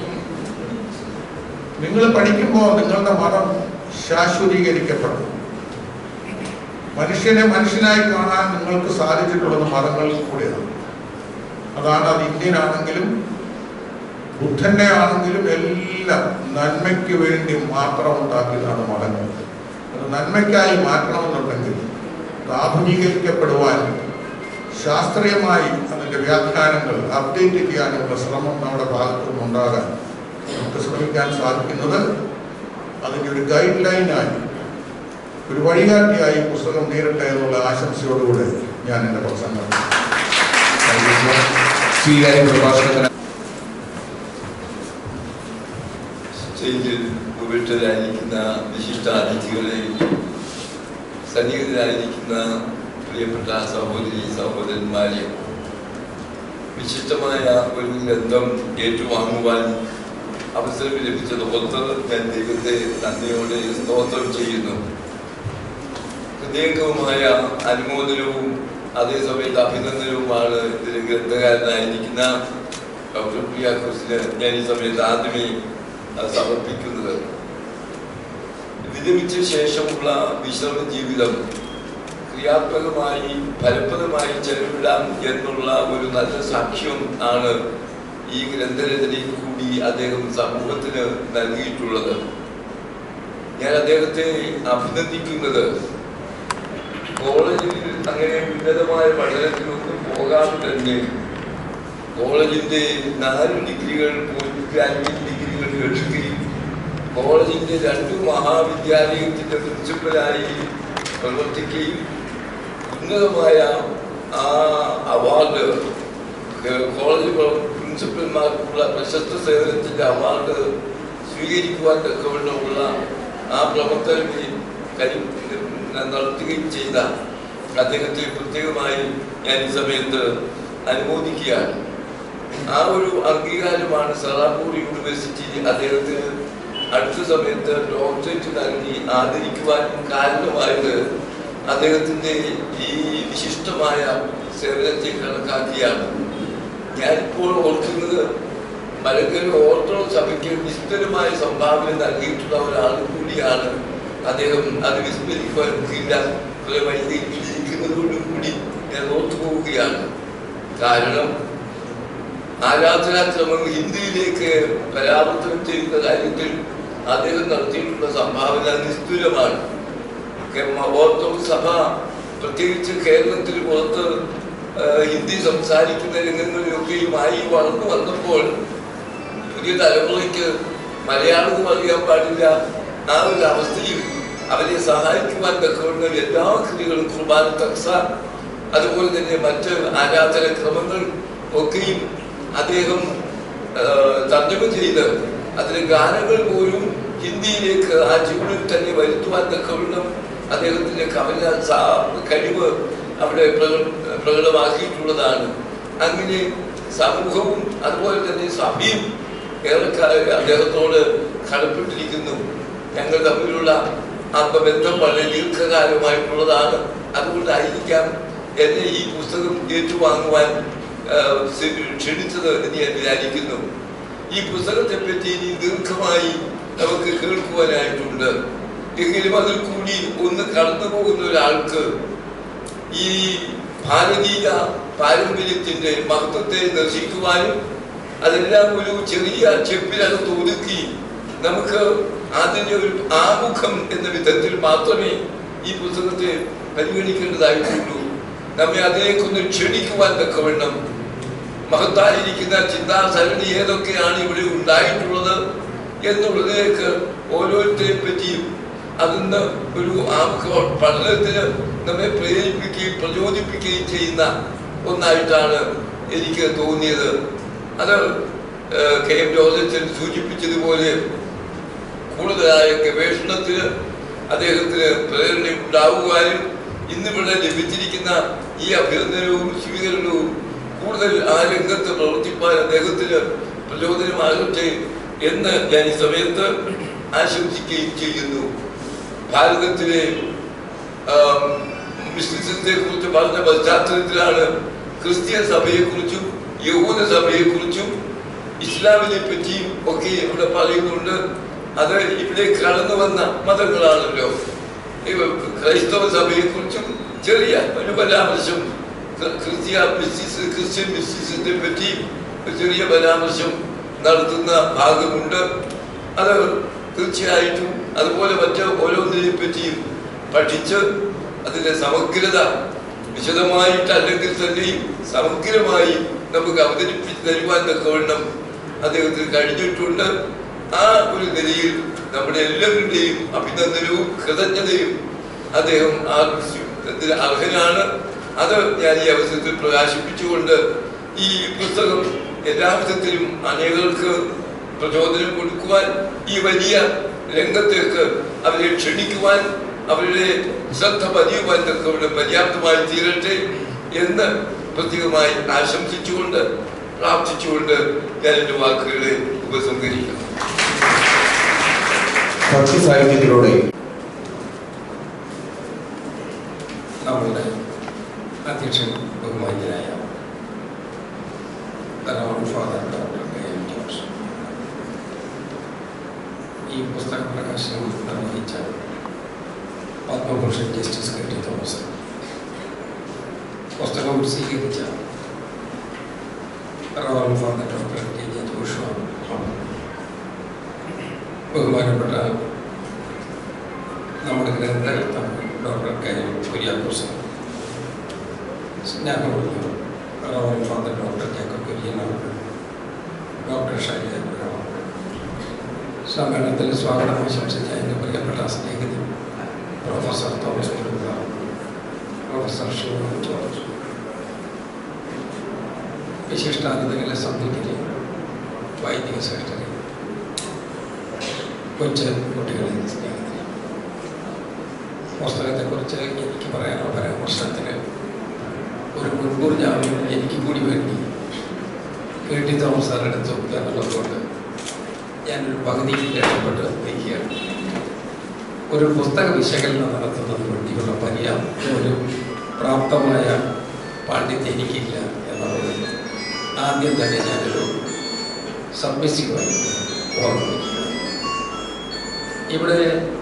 നിങ്ങൾ പഠിക്കുമ്പോൾ നിങ്ങളുടെ മതം ശാശ്വതീകരിക്കപ്പെടും. മനുഷ്യനെ മനുഷ്യനായി കാണാൻ നിങ്ങൾക്ക് സാധിച്ചിട്ടുള്ളത് മതങ്ങളിൽ കൂടെയാണ്. അതാണ് അത് ഇന്ത്യൻ ആണെങ്കിലും ബുദ്ധന്റെ ആണെങ്കിലും എല്ലാം നന്മയ്ക്ക് വേണ്ടി മാത്രം ഉണ്ടാക്കിയതാണ് മതങ്ങൾ. അത് നന്മയ്ക്കായി മാറ്റണമെന്നുണ്ടെങ്കിൽ അത് ആധുനീകരിക്കപ്പെടുവാൻ ശാസ്ത്രീയമായി അതിൻ്റെ വ്യാഖ്യാനങ്ങൾ അപ്ഡേറ്റ് ചെയ്യാനുള്ള ശ്രമം നമ്മുടെ ഭാഗത്തു നിന്നുണ്ടാകാൻ നമുക്ക് ശ്രമിക്കാൻ സാധിക്കുന്നത് അതിൻ്റെ ഒരു ഗൈഡ് ലൈനായി, ഒരു വഴികാട്ടിയായി പുസ്തകം നേരിട്ടെ എന്നുള്ള ആശംസയോടുകൂടെ ഞാൻ എൻ്റെ പ്രസംഗം സ്വീകാര്യ പ്രഭാഷണത്തിന് സ്റ്റേജിൽ ഉപവിഷ്ടരായിരിക്കുന്ന വിശിഷ്ട അതിഥികളെ, സന്നിഹിതരായിരിക്കുന്ന പ്രിയപ്പെട്ട സഹോദരി സഹോദരന്മാരെ, വിശിഷ്ടമായ ഒരു ഗ്രന്ഥം ഏറ്റുവാങ്ങുവാൻ അവസരം ലഭിച്ചത് ഒത്ത് ഞാൻ ദൈവത്തെ നന്ദിയോടെ സ്തോത്രം ചെയ്യുന്നു. ഹൃദയംഗവുമായ അനുമോദനവും അതേസമയത്ത് അഭിനന്ദനവുമാണ് ഇതിൽ ഗ്രന്ഥകാരനായിരിക്കുന്ന ഡോക്ടർ കുര്യാക്കോസിന് ഞാൻ ഈ സമയത്ത് ആദ്യമേ സമർപ്പിക്കുന്നത്. വിരമിച്ച ശേഷമുള്ള വിശ്രമ ജീവിതം ക്രിയാത്മകമായി ഫലപ്രദമായി ചെലവിടാം എന്നുള്ള ഒരു നല്ല സാക്ഷ്യം ആണ് ഈ ഗ്രന്ഥരചനയിൽ കൂടി അദ്ദേഹം സമൂഹത്തിന് നൽകിയിട്ടുള്ളത്. ഞാൻ അദ്ദേഹത്തെ അഭിനന്ദിക്കുന്നത് കോളേജിൽ അങ്ങനെ ഉന്നതമായ പഠനത്തിനൊന്നും പോകാതെ തന്നെ കോളേജിന്റെ നാല് ഡിഗ്രികൾ പോസ്റ്റ് ഗ്രാജുവേറ്റ് ഡിഗ്രികൾ എടുക്കുകയും കോളേജിന്റെ രണ്ടു മഹാവിദ്യാലയത്തിന്റെ പ്രിൻസിപ്പലായി പ്രവർത്തിക്കുകയും ഉന്നതമായ ആ അവാർഡ് കോളേജ് പ്രിൻസിപ്പൽമാർക്കുള്ള പ്രശസ്ത സേവനത്തിന്റെ അവാർഡ് സ്വീകരിക്കുവാൻ തക്കവണ്ണമുള്ള ആ പ്രവർത്തനം നടത്തുകയും ചെയ്ത അദ്ദേഹത്തെ പ്രത്യേകമായി ഞാൻ ഈ സമയത്ത് അനുമോദിക്കുകയാണ്. ആ ഒരു അംഗീകാരമാണ് സറാപ്പൂർ യൂണിവേഴ്സിറ്റി അദ്ദേഹത്തിന് അടുത്ത സമയത്ത് ഡോക്ടറേറ്റ് നൽകി ആദരിക്കുവാൻ കാരണമായത് അദ്ദേഹത്തിന്റെ ഈ വിശിഷ്ടമായ സേവനത്തെ കണക്കാക്കിയാണ്. ഞാനിപ്പോൾ ഓർക്കുന്നത് മലങ്കര ഓർത്തഡോക്സ് സഭയ്ക്ക് നിസ്തുലമായ സംഭാവന നൽകിയിട്ടുള്ള ഒരാൾ കൂടിയാണ് അദ്ദേഹം. അത് വിസ്മരിക്കുവാൻ കഴിയില്ല. കുറെ വൈദ്യുതിക്കുന്നതോടുകൂടി ഞാൻ ഓർത്തു പോവുകയാണ്. കാരണം ആരാധനാക്രമങ്ങൾ ഹിന്ദിയിലേക്ക് പരാവർത്തനം ചെയ്യുന്ന കാര്യത്തിൽ അദ്ദേഹം നടത്തിയിട്ടുള്ള സംഭാവന നിസ്തുലമാണ്. ഓർത്തഡോക്സ് സഭ പ്രത്യേകിച്ച് കേരളത്തിൽ പുറത്ത് ഹിന്ദി സംസാരിക്കുന്ന രംഗങ്ങളിലൊക്കെയുമായി വളർന്നു വന്നപ്പോൾ പുതിയ തലമുറയ്ക്ക് മലയാളവും അറിയാൻ പാടില്ല. ആ ഒരു അവസ്ഥയിൽ അവരെ സഹായിക്കുവാൻ തക്കവണ്ണം എല്ലാ കൃതികളും കുർബാന തക്സ അതുപോലെ തന്നെ മറ്റ് ആരാധനക്രമങ്ങൾ ഒക്കെയും അദ്ദേഹം തർജ്ജമ ചെയ്ത് അതിലെ ഗാനങ്ങൾ പോലും ഹിന്ദിയിലേക്ക് ആ ചൂടിൽ തന്നെ വരുത്തുവാൻ തക്കവണ്ണം അദ്ദേഹത്തിന്റെ കവന കഴിവ് അവിടെ പ്രകടമാക്കിയിട്ടുള്ളതാണ്. അങ്ങനെ സമൂഹവും അതുപോലെ തന്നെ സഭയും ഏറെക്കാലം അദ്ദേഹത്തോട് കടപ്പെട്ടിരിക്കുന്നു. ഞങ്ങൾ തമ്മിലുള്ള ആത്മബന്ധം വളരെ ദീർഘകാലമായിട്ടുള്ളതാണ്. അതുകൊണ്ടായിരിക്കാം എന്നെ ഈ പുസ്തകം ഏറ്റുവാങ്ങുവാൻ ക്ഷണിച്ചത് എന്ന് ഞാൻ വിചാരിക്കുന്നു. ഈ പുസ്തകത്തെ പറ്റി ഇനി ദീർഘമായി നമുക്ക് കേൾക്കുവാനായിട്ടുണ്ട്. എങ്കിലും അതിൽ കൂടി ഒന്ന് കടന്നു പോകുന്ന ഒരാൾക്ക് ഈ ഭാരതീയ പാരമ്പര്യത്തിന്റെ മഹത്വത്തെ ദർശിക്കുവാനും അതെല്ലാം ഒരു ചെറിയ ചെപ്പിനകത്ത് ഒതുക്കി നമുക്ക് അതിന്റെ ഒരു ആമുഖം എന്ന വിധത്തിൽ മാത്രമേ ഈ പുസ്തകത്തെ പരിഗണിക്കേണ്ടതായിട്ടുള്ളൂ. നമ്മെ അതിലേക്കൊന്ന് ക്ഷണിക്കുവാൻ തക്കവണ്ണം മഹത്തായിരിക്കുന്ന ചിന്താസരണി ഏതൊക്കെയാണ് ഇവിടെ ഉണ്ടായിട്ടുള്ളത് എന്നുള്ളതിലേക്ക് ഓരോരുത്തരെ പറ്റിയും അതിന്ന് ഒരു ആമുഖ പഠനത്തിന് നമ്മെ പ്രേരിപ്പിക്കുകയും പ്രചോദിപ്പിക്കുകയും ചെയ്യുന്ന ഒന്നായിട്ടാണ് എനിക്ക് തോന്നിയത്. അത് കെ എം ജോസഫൻ സൂചിപ്പിച്ചതുപോലെ കൂടുതലായ ഗവേഷണത്തിന് അദ്ദേഹത്തിന് പ്രേരണ ഉണ്ടാകുവാനും ഇന്നിവിടെ ലഭിച്ചിരിക്കുന്ന ഈ അഭ്യർത്ഥനവും സ്വീകരണവും കൂടുതൽ ആ രംഗത്ത് പ്രവർത്തിപ്പാൻ അദ്ദേഹത്തിന് പ്രചോദനമാകട്ടെ എന്ന് ഞാൻ ഈ സമയത്ത് ആശംസിക്കുകയും ചെയ്യുന്നു. ഭാരതത്തിലെ മിസ്റ്റിസിസത്തെ കുറിച്ച് പറഞ്ഞ പശ്ചാത്തലത്തിലാണ് ക്രിസ്ത്യൻ സഭയെക്കുറിച്ചും യഹൂദ സഭയെക്കുറിച്ചും ഇസ്ലാമിനെ പറ്റിയും ഒക്കെ ഇവിടെ പറയുന്നുണ്ട്. അത് ഇവിടെ കടന്നു വന്ന മതങ്ങളാണല്ലോ. ക്രൈസ്തവ സഭയെക്കുറിച്ചും ചെറിയ ഒരു പരാമർശം, ക്രിസ്ത്യ മിസ്റ്റിസ് ക്രിസ്ത്യൻ മിസ്റ്റിസിസത്തെ പറ്റി ചെറിയ പരാമർശം നടത്തുന്ന ഭാഗമുണ്ട്. അത് തീർച്ചയായിട്ടും അതുപോലെ മറ്റ് ഓരോന്നിനെ പറ്റിയും പഠിച്ച് അതിൻ്റെ സമഗ്രത വിശദമായിട്ട് അല്ലെങ്കിൽ തന്നെയും സമഗ്രമായി നമുക്ക് അവതരിപ്പിച്ച് തരുവാൻ തക്കവണ്ണം അദ്ദേഹത്തിന് കഴിഞ്ഞിട്ടുണ്ട്. ആ ഒരു നിലയിൽ നമ്മുടെ എല്ലാവരുടെയും അഭിനന്ദനവും കൃതജ്ഞതയും അദ്ദേഹം ആവശ്യത്തിന് അർഹനാണ്. അത് ഞാൻ ഈ അവസരത്തിൽ പ്രകാശിപ്പിച്ചുകൊണ്ട് ഈ പുസ്തകം എല്ലാ വിധത്തിലും അനേകർക്ക് പ്രചോദനം കൊടുക്കുവാൻ, ഈ വലിയ രംഗത്തേക്ക് അവരെ ക്ഷണിക്കുവാൻ, അവരുടെ ശ്രദ്ധ പതിയുവാൻ തക്കവിടെ പര്യാപ്തമായി തീരട്ടെ എന്ന് പ്രത്യേകമായി ആശംസിച്ചുകൊണ്ട് പ്രാർത്ഥിച്ചുകൊണ്ട് ഞാൻ എൻ്റെ വാക്കുകളെ ഉപസംഹരിക്കുന്നു. ഭക്തി സാഹിത്യത്തിലൂടെ നമ്മളുടെ അധ്യക്ഷൻ ബഹുമാന്യനായ father doctor K M George ഈ പുസ്തക പ്രകാശനം നിർവഹിച്ച Padma Bhushan justice K T Thomas, പുസ്തകം സ്വീകരിച്ച reverend father doctor K J Joshua, ബഹുമാനപ്പെട്ട നമ്മുടെ ഗ്രന്ഥകർത്താവ് ഡോക്ടർ കെ എം കുര്യാക്കോസ്, സ്നേഹമുള്ള റവറൻഡ് ഫാദർ ഡോക്ടർ ജേക്കബ് കുര്യനാണ്, ഡോക്ടർ ഷൈല അബ്രഹാം, സമ്മേളനത്തിൽ സ്വാഗതം ആശംസിച്ച എൻ്റെ പ്രിയപ്പെട്ട സ്നേഹിതൻ professor Thomas Kuruvilla, professor Shivan George, വിശിഷ്ടാതിഥികളെ സംബന്ധിക്കുകയും വൈദിക സെക്രട്ടറി, കൊച്ചു കുട്ടികളെ സ്നേഹിതരെ, പുസ്തകത്തെക്കുറിച്ച് എനിക്ക് പറയാനുള്ള പരാമർശത്തിന് ഒരു മുൻകൂർ ജാമ്യം എനിക്ക് കൂടി വേണ്ടി കെ ടി തോമസ് സാറെടുത്തു എന്നുള്ളതുകൊണ്ട് ഞാനൊരു പകുതിയിൽ രക്ഷപ്പെട്ട് നിൽക്കുകയാണ്. ഒരു പുസ്തക വിശകലനം നടത്തുന്നത് വേണ്ടിയുള്ള പര്യാപ്ത ഒരു പ്രാപ്തമായ പാണ്ഡിത്യം എനിക്കില്ല എന്നുള്ളത് ആദ്യം തന്നെ ഞാനൊരു സബ്മിസീവായി ഓർമ്മിപ്പിക്കുക. ഇവിടെ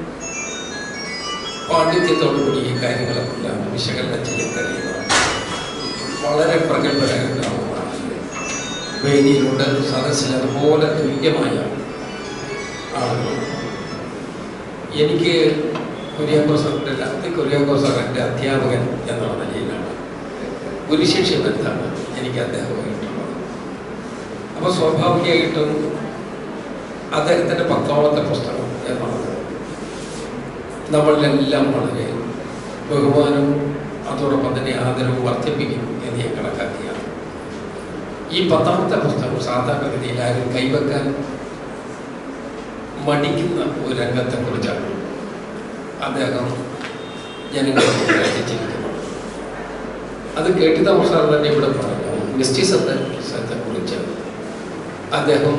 പാണ്ഡിത്യത്തോടുകൂടി ഈ കാര്യങ്ങളെല്ലാം വിശകലനം ചെയ്യാൻ കഴിയുന്ന വളരെ പ്രഗത്ഭരായിട്ടുള്ള വേദിയിലുണ്ട്. സദസ്സിൽ അതുപോലെ തുല്യമായ ആളുകൾ. എനിക്ക് കുര്യാക്കോസ് സാറിൻ്റെ കുര്യാക്കോസ് സാർ എൻ്റെ അധ്യാപകൻ എന്നുള്ള നിലയിലാണ് ഗുരുശിഷ്യ ബന്ധമാണ് എനിക്ക് അദ്ദേഹമായിട്ടുള്ളത്. അപ്പോൾ സ്വാഭാവികമായിട്ടും അദ്ദേഹത്തിൻ്റെ പത്താമത്തെ പുസ്തകം എന്നുള്ളത് നമ്മളിലെല്ലാം വളരെ ബഹുമാനവും അതോടൊപ്പം തന്നെ ആദരവും വർദ്ധിപ്പിക്കും എന്ന് ഞാൻ കണക്കാക്കിയാണ്. ഈ പത്താമത്തെ പുസ്തകം സാധാരണഗതിയിൽ ആരും കൈവെക്കാൻ മടിക്കുന്ന ഒരു രംഗത്തെക്കുറിച്ചാണ് അദ്ദേഹം ജനങ്ങൾക്ക് രചിച്ചിരിക്കുന്നത്. അത് കേട്ടി തോമസാർ തന്നെ ഇവിടെ പറഞ്ഞു. മിസ്റ്റിസിസത്തെ കുറിച്ച് അദ്ദേഹം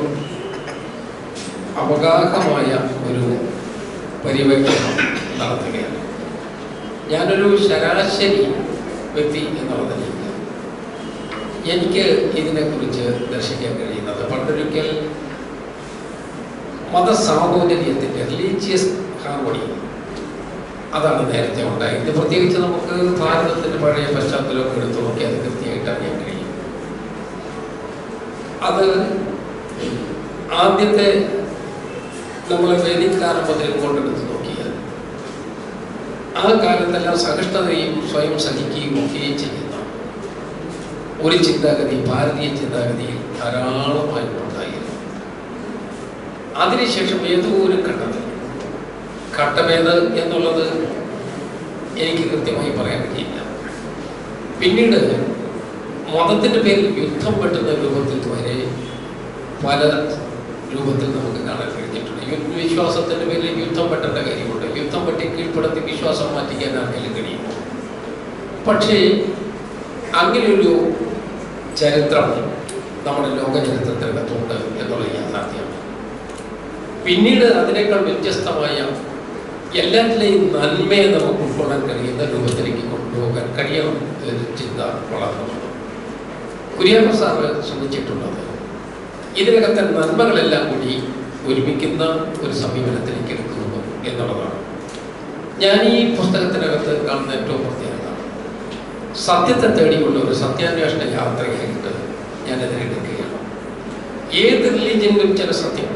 അവഗാഹമായ ഒരു പര്യവേക്ഷണം നടത്തുകയാണ്. ഞാനൊരു ശരാശരി വ്യക്തി എന്നുള്ളതിലേക്ക് എനിക്ക് ഇതിനെക്കുറിച്ച് ദർശിക്കാൻ കഴിയുന്നത് പണ്ടൊരിക്കൽ മതസാഹോദര്യത്തിൻ്റെ റിലീജിയസ് ഹാർമണി അതാണ് നേരത്തെ ഉണ്ടായത്. പ്രത്യേകിച്ച് നമുക്ക് ഭാരതത്തിൻ്റെ പഴയ പശ്ചാത്തലമൊക്കെ എടുത്തു നോക്കി അത് കൃത്യമായിട്ട് അറിയാൻ കഴിയും. അത് ആദ്യത്തെ നമ്മളെ വേദിക്കാലം മുതൽ കൊണ്ടെടുത്ത് നോക്കിയാൽ ആ കാലത്തെല്ലാം സഹിഷ്ണുതയും സ്വയം സഹിക്കുകയും ഒക്കെയും ചെയ്യുന്ന ഒരു ചിന്താഗതി ഭാരതീയ ചിന്താഗതിയിൽ ധാരാളമായിട്ടുണ്ടായിരുന്നു. അതിനുശേഷം ഏതോ ഒരു ഘട്ടത്തിൽ ഘട്ടമേത് എന്നുള്ളത് എനിക്ക് കൃത്യമായി പറയാൻ കഴിയില്ല. പിന്നീട് മതത്തിൻ്റെ പേരിൽ യുദ്ധം വെട്ടുന്ന രൂപത്തിൽ വരെ പല രൂപത്തിൽ നമുക്ക് കാണാൻ കഴിഞ്ഞിട്ടുണ്ട്. വിശ്വാസത്തിൻ്റെ പേരിൽ യുദ്ധം വെട്ടേണ്ട കാര്യമുണ്ട്. യുദ്ധം വെട്ടി കീഴ്പ്പെടുത്തി വിശ്വാസം മാറ്റിക്കാൻ ആർക്കെങ്കിലും കഴിയും. പക്ഷേ അങ്ങനെയൊരു ചരിത്രം നമ്മുടെ ലോക ചരിത്രത്തിനകത്തുണ്ട് എന്നുള്ള യാഥാർത്ഥ്യമാണ്. പിന്നീട് അതിനേക്കാൾ വ്യത്യസ്തമായ എല്ലാറ്റിലെയും നന്മയെ നമുക്ക് ഉൾക്കൊള്ളാൻ കഴിയുന്ന രൂപത്തിലേക്ക് കൊണ്ടുപോകാൻ കഴിയണം ഒരു ചിന്ത വളർന്നു വന്നു. കുര്യാക്കോസ് സാറ് ശ്രമിച്ചിട്ടുള്ളത് ഇതിനകത്തെ നന്മകളെല്ലാം കൂടി ഒരുമിക്കുന്ന ഒരു സമീപനത്തിലേക്ക് എടുക്കുന്നു എന്നുള്ളതാണ്. ഞാൻ ഈ പുസ്തകത്തിനകത്ത് കാണുന്ന ഏറ്റവും പ്രത്യേകത സത്യത്തെ തേടിയുള്ള ഒരു സത്യാന്വേഷണ യാത്രയായിട്ട് ഞാനതിനെടുക്കുകയാണ്. ഏത് റിലീജിയനിലും ചില സത്യമുണ്ട്.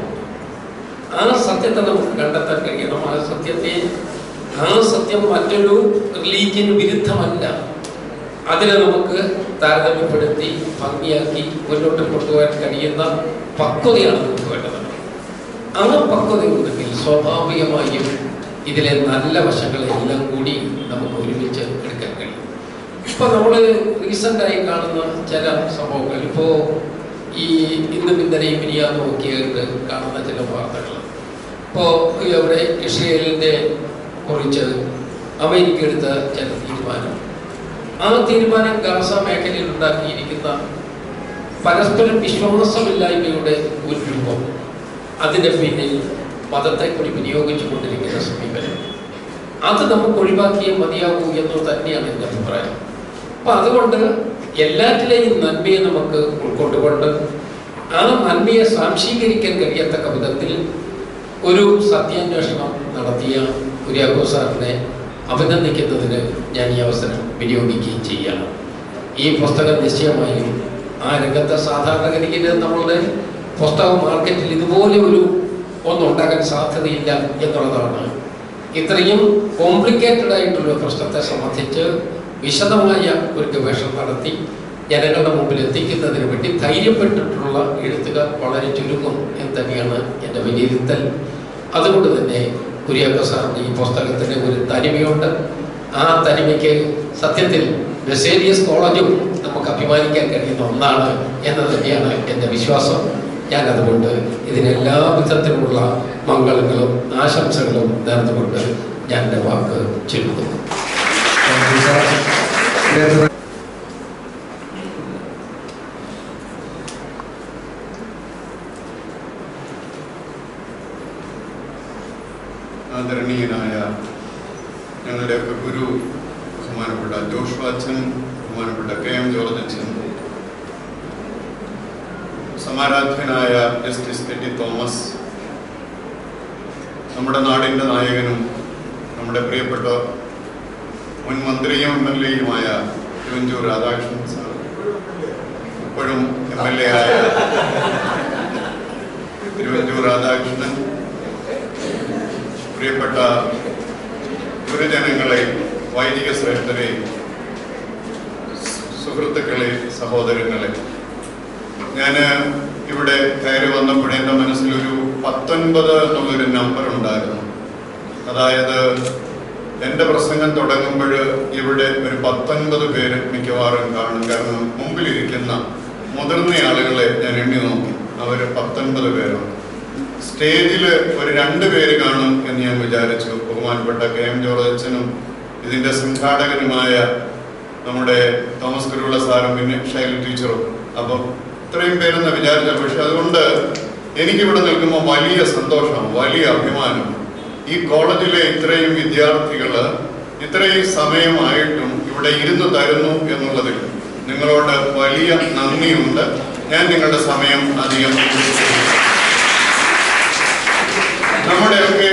ആ സത്യത്തെ നമുക്ക് കണ്ടെത്താൻ കഴിയണം. ആ സത്യത്തെ ആ സത്യം മറ്റൊരു റിലീജിയന് വിരുദ്ധമല്ല. അതിനെ നമുക്ക് താരതമ്യപ്പെടുത്തി ഭംഗിയാക്കി മുന്നോട്ട് കൊണ്ടുപോകാൻ കഴിയുന്ന പക്വതയാണ് നമുക്ക് വേണ്ടത്. ആ പക്വത ഉണ്ടെങ്കിൽ സ്വാഭാവികമായും ഇതിലെ നല്ല വശങ്ങളെല്ലാം കൂടി നമുക്ക് ഒരുമിച്ച് എടുക്കാൻ കഴിയും. ഇപ്പോൾ നമ്മൾ റീസെൻ്റായി കാണുന്ന ചില സംഭവങ്ങൾ, ഇപ്പോൾ ഈ ഇന്നും ഇന്നലെയും ഇനിയാന്ന് നോക്കിയിട്ട് കാണുന്ന ചില വാർത്തകൾ, ഇപ്പോൾ അവിടെ ഇസ്രയേലിനെ കുറിച്ച് അമേരിക്ക എടുത്ത ചില തീരുമാനം, ആ തീരുമാനം ഗാസ മേഖലയിൽ ഉണ്ടാക്കിയിരിക്കുന്ന പരസ്പരം വിശ്വാസമില്ലായ്മയുടെ ഒരു രൂപം, അതിൻ്റെ പിന്നിൽ മതത്തെ കൂടി വിനിയോഗിച്ചു കൊണ്ടിരിക്കുന്ന സമീപനം, അത് നമുക്ക് ഒഴിവാക്കിയേ മതിയാകൂ എന്ന് തന്നെയാണ് എൻ്റെ അഭിപ്രായം. അപ്പം അതുകൊണ്ട് എല്ലാറ്റിലെയും നന്മയെ നമുക്ക് ഉൾക്കൊണ്ടുകൊണ്ട് ആ നന്മയെ സ്വാംശീകരിക്കാൻ കഴിയത്തക്ക വിധത്തിൽ ഒരു സത്യാന്വേഷണം നടത്തിയ കുര്യാക്കോസ് സാറിനെ അഭിനന്ദിക്കുന്നതിന് ഞാൻ ഈ അവസരം വിനിയോഗിക്കുകയും ചെയ്യുകയാണ്. ഈ പുസ്തകം നിശ്ചയമായും ആ രംഗത്തെ സാധാരണഗതിയിൽ നമ്മളുടെ പുസ്തക മാർക്കറ്റിൽ ഇതുപോലെ ഒരു ഒന്നുണ്ടാകാൻ സാധ്യതയില്ല എന്നുള്ളതാണ്. ഇത്രയും കോംപ്ലിക്കേറ്റഡ് ആയിട്ടുള്ള പ്രശ്നത്തെ സംബന്ധിച്ച് വിശദമായ ഒരു ഗവേഷണം നടത്തി ജനങ്ങളുടെ മുമ്പിൽ എത്തിക്കുന്നതിന് വേണ്ടി ധൈര്യപ്പെട്ടിട്ടുള്ള എഴുത്തുകാർ വളരെ ചുരുക്കം എന്ന് തന്നെയാണ് എൻ്റെ വിലയിരുത്തൽ. അതുകൊണ്ട് തന്നെ കുര്യാക്കോസ് സാറിൻ്റെ ഈ പുസ്തകത്തിന് ഒരു തനിമയുണ്ട്. ആ തനിമയ്ക്ക് സത്യത്തിൽ ബെസേലിയസ് കോളേജും നമുക്ക് അഭിമാനിക്കാൻ കഴിയുന്ന ഒന്നാണ് എന്ന് തന്നെയാണ് എൻ്റെ വിശ്വാസം. ഞാനതുകൊണ്ട് ഇതിനെല്ലാ വിധത്തിലുമുള്ള മംഗളങ്ങളും ആശംസകളും നേർന്നുകൊണ്ട് ഞാൻ എൻ്റെ വാക്ക് ചുരുക്കുന്നു. ആദരണീയനായ ഞങ്ങളുടെയൊക്കെ ഗുരു ബഹുമാനപ്പെട്ട ജോഷു അച്ഛൻ, ബഹുമാനപ്പെട്ട കെ എം ജോർജ് അച്ഛൻ, സമാരാധ്യനായ ജസ്റ്റിസ് ടി ടി തോമസ്, നമ്മുടെ നാടിൻ്റെ നായകനും നമ്മുടെ പ്രിയപ്പെട്ട മുൻ മന്ത്രിയും എം എൽ എയുമായ തിരുവഞ്ചൂർ രാധാകൃഷ്ണൻ സാർ, ഇപ്പോഴും എം എൽ എ ആയ തിരുവഞ്ചൂർ രാധാകൃഷ്ണൻ, പ്രിയപ്പെട്ട ഗുരുജനങ്ങളെ, വൈദിക ശ്രേഷ്ഠരെ, സുഹൃത്തുക്കളെ, സഹോദരങ്ങളെ, ഞാൻ ഇവിടെ കയറി വന്നപ്പോൾ എൻ്റെ മനസ്സിലൊരു പത്തൊൻപത് എന്നുള്ളൊരു നമ്പർ ഉണ്ടായിരുന്നു. അതായത് എൻ്റെ പ്രസംഗം തുടങ്ങുമ്പോൾ ഇവിടെ ഒരു പത്തൊൻപത് പേര് മിക്കവാറും കാണും. കാരണം മുമ്പിലിരിക്കുന്ന മുതിർന്ന ആളുകളെ ഞാൻ എണ്ണി നോക്കി, അവർ പത്തൊൻപത് പേരാണ്. സ്റ്റേജിൽ ഒരു രണ്ട് പേര് കാണും എന്ന് ഞാൻ വിചാരിച്ചു. ബഹുമാനപ്പെട്ട കെ എം ജോർജ് അച്ഛനും ഇതിൻ്റെ സംഘാടകനുമായ നമ്മുടെ തോമസ് കുരുവിള സാറും പിന്നെ ഷൈല ടീച്ചറും. അപ്പം ഇത്രയും പേരെന്ന് വിചാരിച്ച, പക്ഷെ അതുകൊണ്ട് എനിക്കിവിടെ നിൽക്കുമ്പോൾ വലിയ സന്തോഷം, വലിയ അഭിമാനം. ഈ കോളേജിലെ ഇത്രയും വിദ്യാർത്ഥികൾ ഇത്രയും സമയമായിട്ടും ഇവിടെ ഇരുന്ന് തരുന്നു എന്നുള്ളതിൽ നിങ്ങളോട് വലിയ നന്ദിയുണ്ട്. ഞാൻ നിങ്ങളുടെ സമയം അധികം നമ്മുടെയൊക്കെ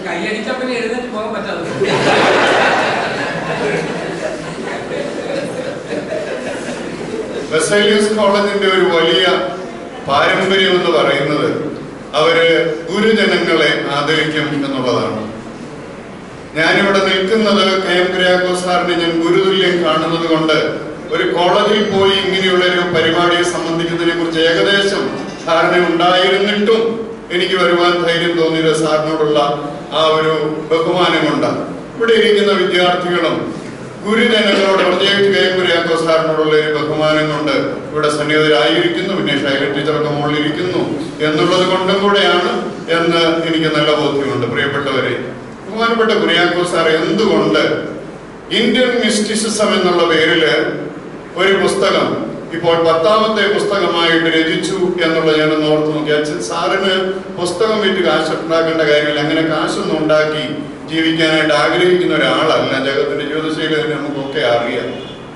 ബെസേലിയസ് കോളേജിന്റെ ഒരു വലിയ പാരമ്പര്യം എന്ന് പറയുന്നത് അവര് ഗുരുജനങ്ങളെ ആദരിക്കും എന്നുള്ളതാണ്. ഞാനിവിടെ നിൽക്കുന്നത് കെ എം കുര്യാക്കോസ് സാറിനെ ഞാൻ ഗുരുതുല്യം കാണുന്നത് കൊണ്ട് ഒരു കോളേജിൽ പോയി ഇങ്ങനെയുള്ള ഒരു പരിപാടിയെ സംബന്ധിക്കുന്നതിനെ കുറിച്ച് ഏകദേശം ധാരണ ഉണ്ടായിരുന്നിട്ടും എനിക്ക് വരുവാൻ ധൈര്യം തോന്നിയത് സാറിനോടുള്ള ആ ഒരു ബഹുമാനം കൊണ്ടാണ്. ഇവിടെ ഇരിക്കുന്ന വിദ്യാർത്ഥികളും ഗുരുജനങ്ങളോട്, പ്രത്യേകിച്ച് കെ എം കുര്യാക്കോസ് സാറിനോടുള്ള ഒരു ബഹുമാനം കൊണ്ട് ഇവിടെ സന്നിഹിതരായിരിക്കുന്നു. പിന്നെ ഷൈല ടീച്ചറൊക്കെ മുകളിലിരിക്കുന്നു എന്നുള്ളത് കൊണ്ടും കൂടെയാണ് എന്ന് എനിക്ക് നല്ല ബോധ്യമുണ്ട്. പ്രിയപ്പെട്ടവരെ, ബഹുമാനപ്പെട്ട കുര്യാക്കോസ് സാർ എന്തുകൊണ്ട് ഇന്ത്യൻ മിസ്റ്റിസിസം എന്നുള്ള പേരില് ഒരു പുസ്തകം ഇപ്പോൾ പത്താമത്തെ പുസ്തകമായിട്ട് രചിച്ചു എന്നുള്ളത് ഞാനൊന്ന് ഓർത്ത് നോക്കി. അച്ഛൻ സാറിന് പുസ്തകം വിറ്റ് കാശ് ഉണ്ടാക്കേണ്ട കാര്യമില്ല, അങ്ങനെ കാശൊന്നും ഉണ്ടാക്കി ജീവിക്കാനായിട്ട് ആഗ്രഹിക്കുന്ന ഒരാളല്ല. ജഗത്തിന്റെ ജീവിതശൈലി തന്നെ നമുക്കൊക്കെ അറിയാം.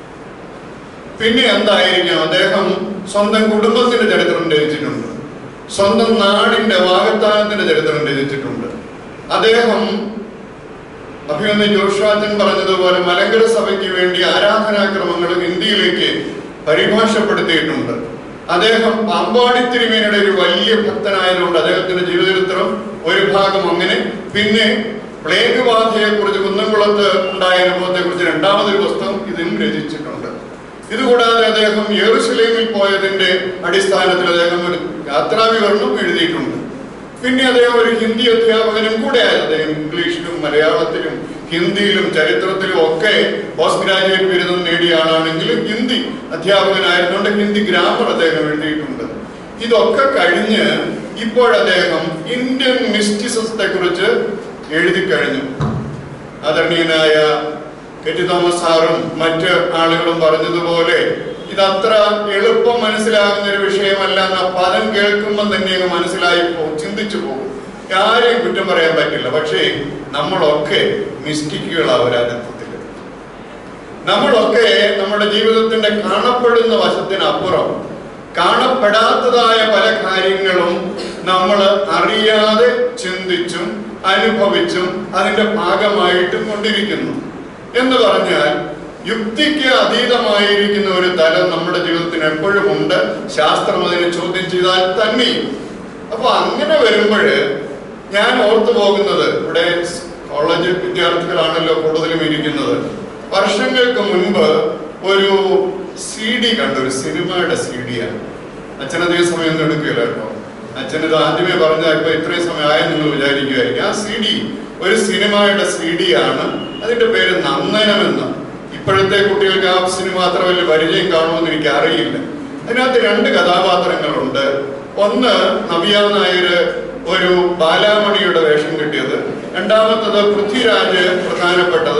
പിന്നെ എന്തായിരിക്കാം? അദ്ദേഹം സ്വന്തം കുടുംബത്തിന്റെ ചരിത്രം രചിച്ചിട്ടുണ്ട്, സ്വന്തം നാടിന്റെ വാഗ്ദാനത്തിന്റെ ചരിത്രം രചിച്ചിട്ടുണ്ട്. അദ്ദേഹം അഭിമന്യ ജോഷാച്ചൻ പറഞ്ഞതുപോലെ മലങ്കര സഭയ്ക്ക് വേണ്ടി ആരാധനാക്രമങ്ങൾ ഹിന്ദിയിലേക്ക് പരിഭാഷപ്പെടുത്തിയിട്ടുണ്ട്. അദ്ദേഹം പാമ്പാടി തിരുമേനിയുടെ ഒരു വലിയ ഭക്തനായതുകൊണ്ട് അദ്ദേഹത്തിന്റെ ജീവചരിത്രം ഒരു ഭാഗം അങ്ങനെ, പിന്നെ പ്ലേഗ് ബാധയെ കുറിച്ച് കുന്നംകുളത്ത് ഉണ്ടായ അനുഭവത്തെ കുറിച്ച് രണ്ടാമതൊരു പുസ്തകം ഇതും രചിച്ചിട്ടുണ്ട്. ഇതുകൂടാതെ അദ്ദേഹം യെറുശലേമിൽ പോയതിന്റെ അടിസ്ഥാനത്തിൽ അദ്ദേഹം ഒരു യാത്രാവിവരണം എഴുതിയിട്ടുണ്ട്. പിന്നെ അദ്ദേഹം ഒരു ഹിന്ദി അധ്യാപകനും കൂടെ ആയത്. അദ്ദേഹം ഇംഗ്ലീഷിലും മലയാളത്തിലും ഹിന്ദിയിലും ചരിത്രത്തിലും ഒക്കെ പോസ്റ്റ് ഗ്രാജുവേറ്റ് ബിരുദം നേടിയ ആളാണെങ്കിലും ഹിന്ദി അധ്യാപകനായതുകൊണ്ട് ഹിന്ദി ഗ്രാമർ അദ്ദേഹം എഴുതിയിട്ടുണ്ട്. ഇതൊക്കെ കഴിഞ്ഞ് ഇപ്പോൾ അദ്ദേഹം ഇന്ത്യൻ മിസ്റ്റിസിസത്തെ കുറിച്ച് എഴുതി കഴിഞ്ഞു. ആദരണീയനായ കെ ടി തോമസ് സാറും മറ്റ് ആളുകളും പറഞ്ഞതുപോലെ ഇതത്ര എളുപ്പം മനസ്സിലാകുന്ന ഒരു വിഷയമല്ല എന്ന പദം കേൾക്കുമ്പോൾ തന്നെ അങ്ങ് മനസ്സിലായി പോകും, ചിന്തിച്ചു പോകും. ആരെയും കുറ്റം പറയാൻ പറ്റില്ല. പക്ഷേ നമ്മളൊക്കെ മിസ്റ്റിക്കുകളാണ് ഒരർത്ഥത്തിൽ. നമ്മളൊക്കെ നമ്മുടെ ജീവിതത്തിന്റെ കാണപ്പെടുന്ന വശത്തിനപ്പുറം കാണപ്പെടാത്തതായ പല കാര്യങ്ങളും നമ്മൾ അറിയാതെ ചിന്തിച്ചും അനുഭവിച്ചും അതിന്റെ ഭാഗമായിട്ടും കൊണ്ടിരിക്കുന്നു. എന്ന് പറഞ്ഞാൽ യുക്തിക്ക് അതീതമായിരിക്കുന്ന ഒരു തലം നമ്മുടെ ജീവിതത്തിന് എപ്പോഴും ഉണ്ട്. ശാസ്ത്രം അതിനെ ചോദ്യം ചെയ്താൽ തന്നെയും. അപ്പൊ അങ്ങനെ വരുമ്പോൾ ഞാൻ ഓർത്തു പോകുന്നത്, ഇവിടെ കോളേജ് വിദ്യാർത്ഥികളാണല്ലോ കൂടുതലും ഇരിക്കുന്നത്. വർഷങ്ങൾക്ക് മുൻപ് ഒരു സി ഡി കണ്ടു, ഒരു സിനിമയുടെ സി ഡിയാണ്. അച്ഛനധികം സമയമൊന്നും എടുക്കുകയില്ല കേട്ടോ. അച്ഛനിത് ആദ്യമേ പറഞ്ഞാൽ ഇപ്പൊ ഇത്രയും സമയമായി നിങ്ങൾ വിചാരിക്കുമായിരിക്കും. ആ സി ഡി ഒരു സിനിമയുടെ സി ഡി ആണ്. അതിന്റെ പേര് നന്ദനമെന്ന്. ഇപ്പോഴത്തെ കുട്ടികൾക്ക് ആ സിനിമ അത്ര വലിയ പരിചയം കാണുമെന്ന് എനിക്ക് അറിയില്ല. അതിനകത്ത് രണ്ട് കഥാപാത്രങ്ങളുണ്ട്. ഒന്ന് നവ്യ നായര് ഒരു ബാലാമണിയുടെ വേഷം കിട്ടിയത്, രണ്ടാമത്തത് പൃഥ്വിരാജ് പ്രധാനപ്പെട്ടത്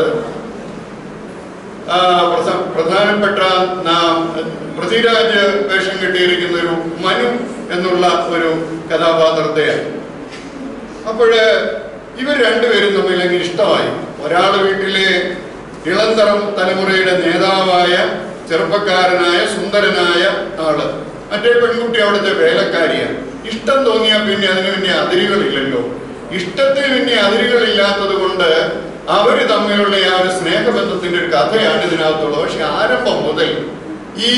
പ്രധാനപ്പെട്ട പൃഥ്വിരാജ് വേഷം കിട്ടിയിരിക്കുന്ന ഒരു മനു എന്നുള്ള ഒരു കഥാപാത്രത്തെയാണ്. അപ്പോഴ് ഇവർ രണ്ടുപേരും തമ്മിൽ അങ്ങ് ഇഷ്ടമായി. ഒരാള് വീട്ടിലെ ഇളന്തരം തലമുറയുടെ നേതാവായ ചെറുപ്പക്കാരനായ സുന്ദരനായ ആള്, മറ്റേ പെൺകുട്ടി അവിടുത്തെ വേലക്കാരിയാണ്. ഇഷ്ടം തോന്നിയാൽ പിന്നെ അതിന് പിന്നെ അതിരുകളില്ലല്ലോ. ഇഷ്ടത്തിന് പിന്നെ അതിരുകളില്ലാത്തത് കൊണ്ട് അവര് തമ്മിലുള്ള ആ ഒരു സ്നേഹബന്ധത്തിന്റെ ഒരു കഥയാണ് ഇതിനകത്തുള്ളത്. പക്ഷെ ആരംഭം മുതൽ ഈ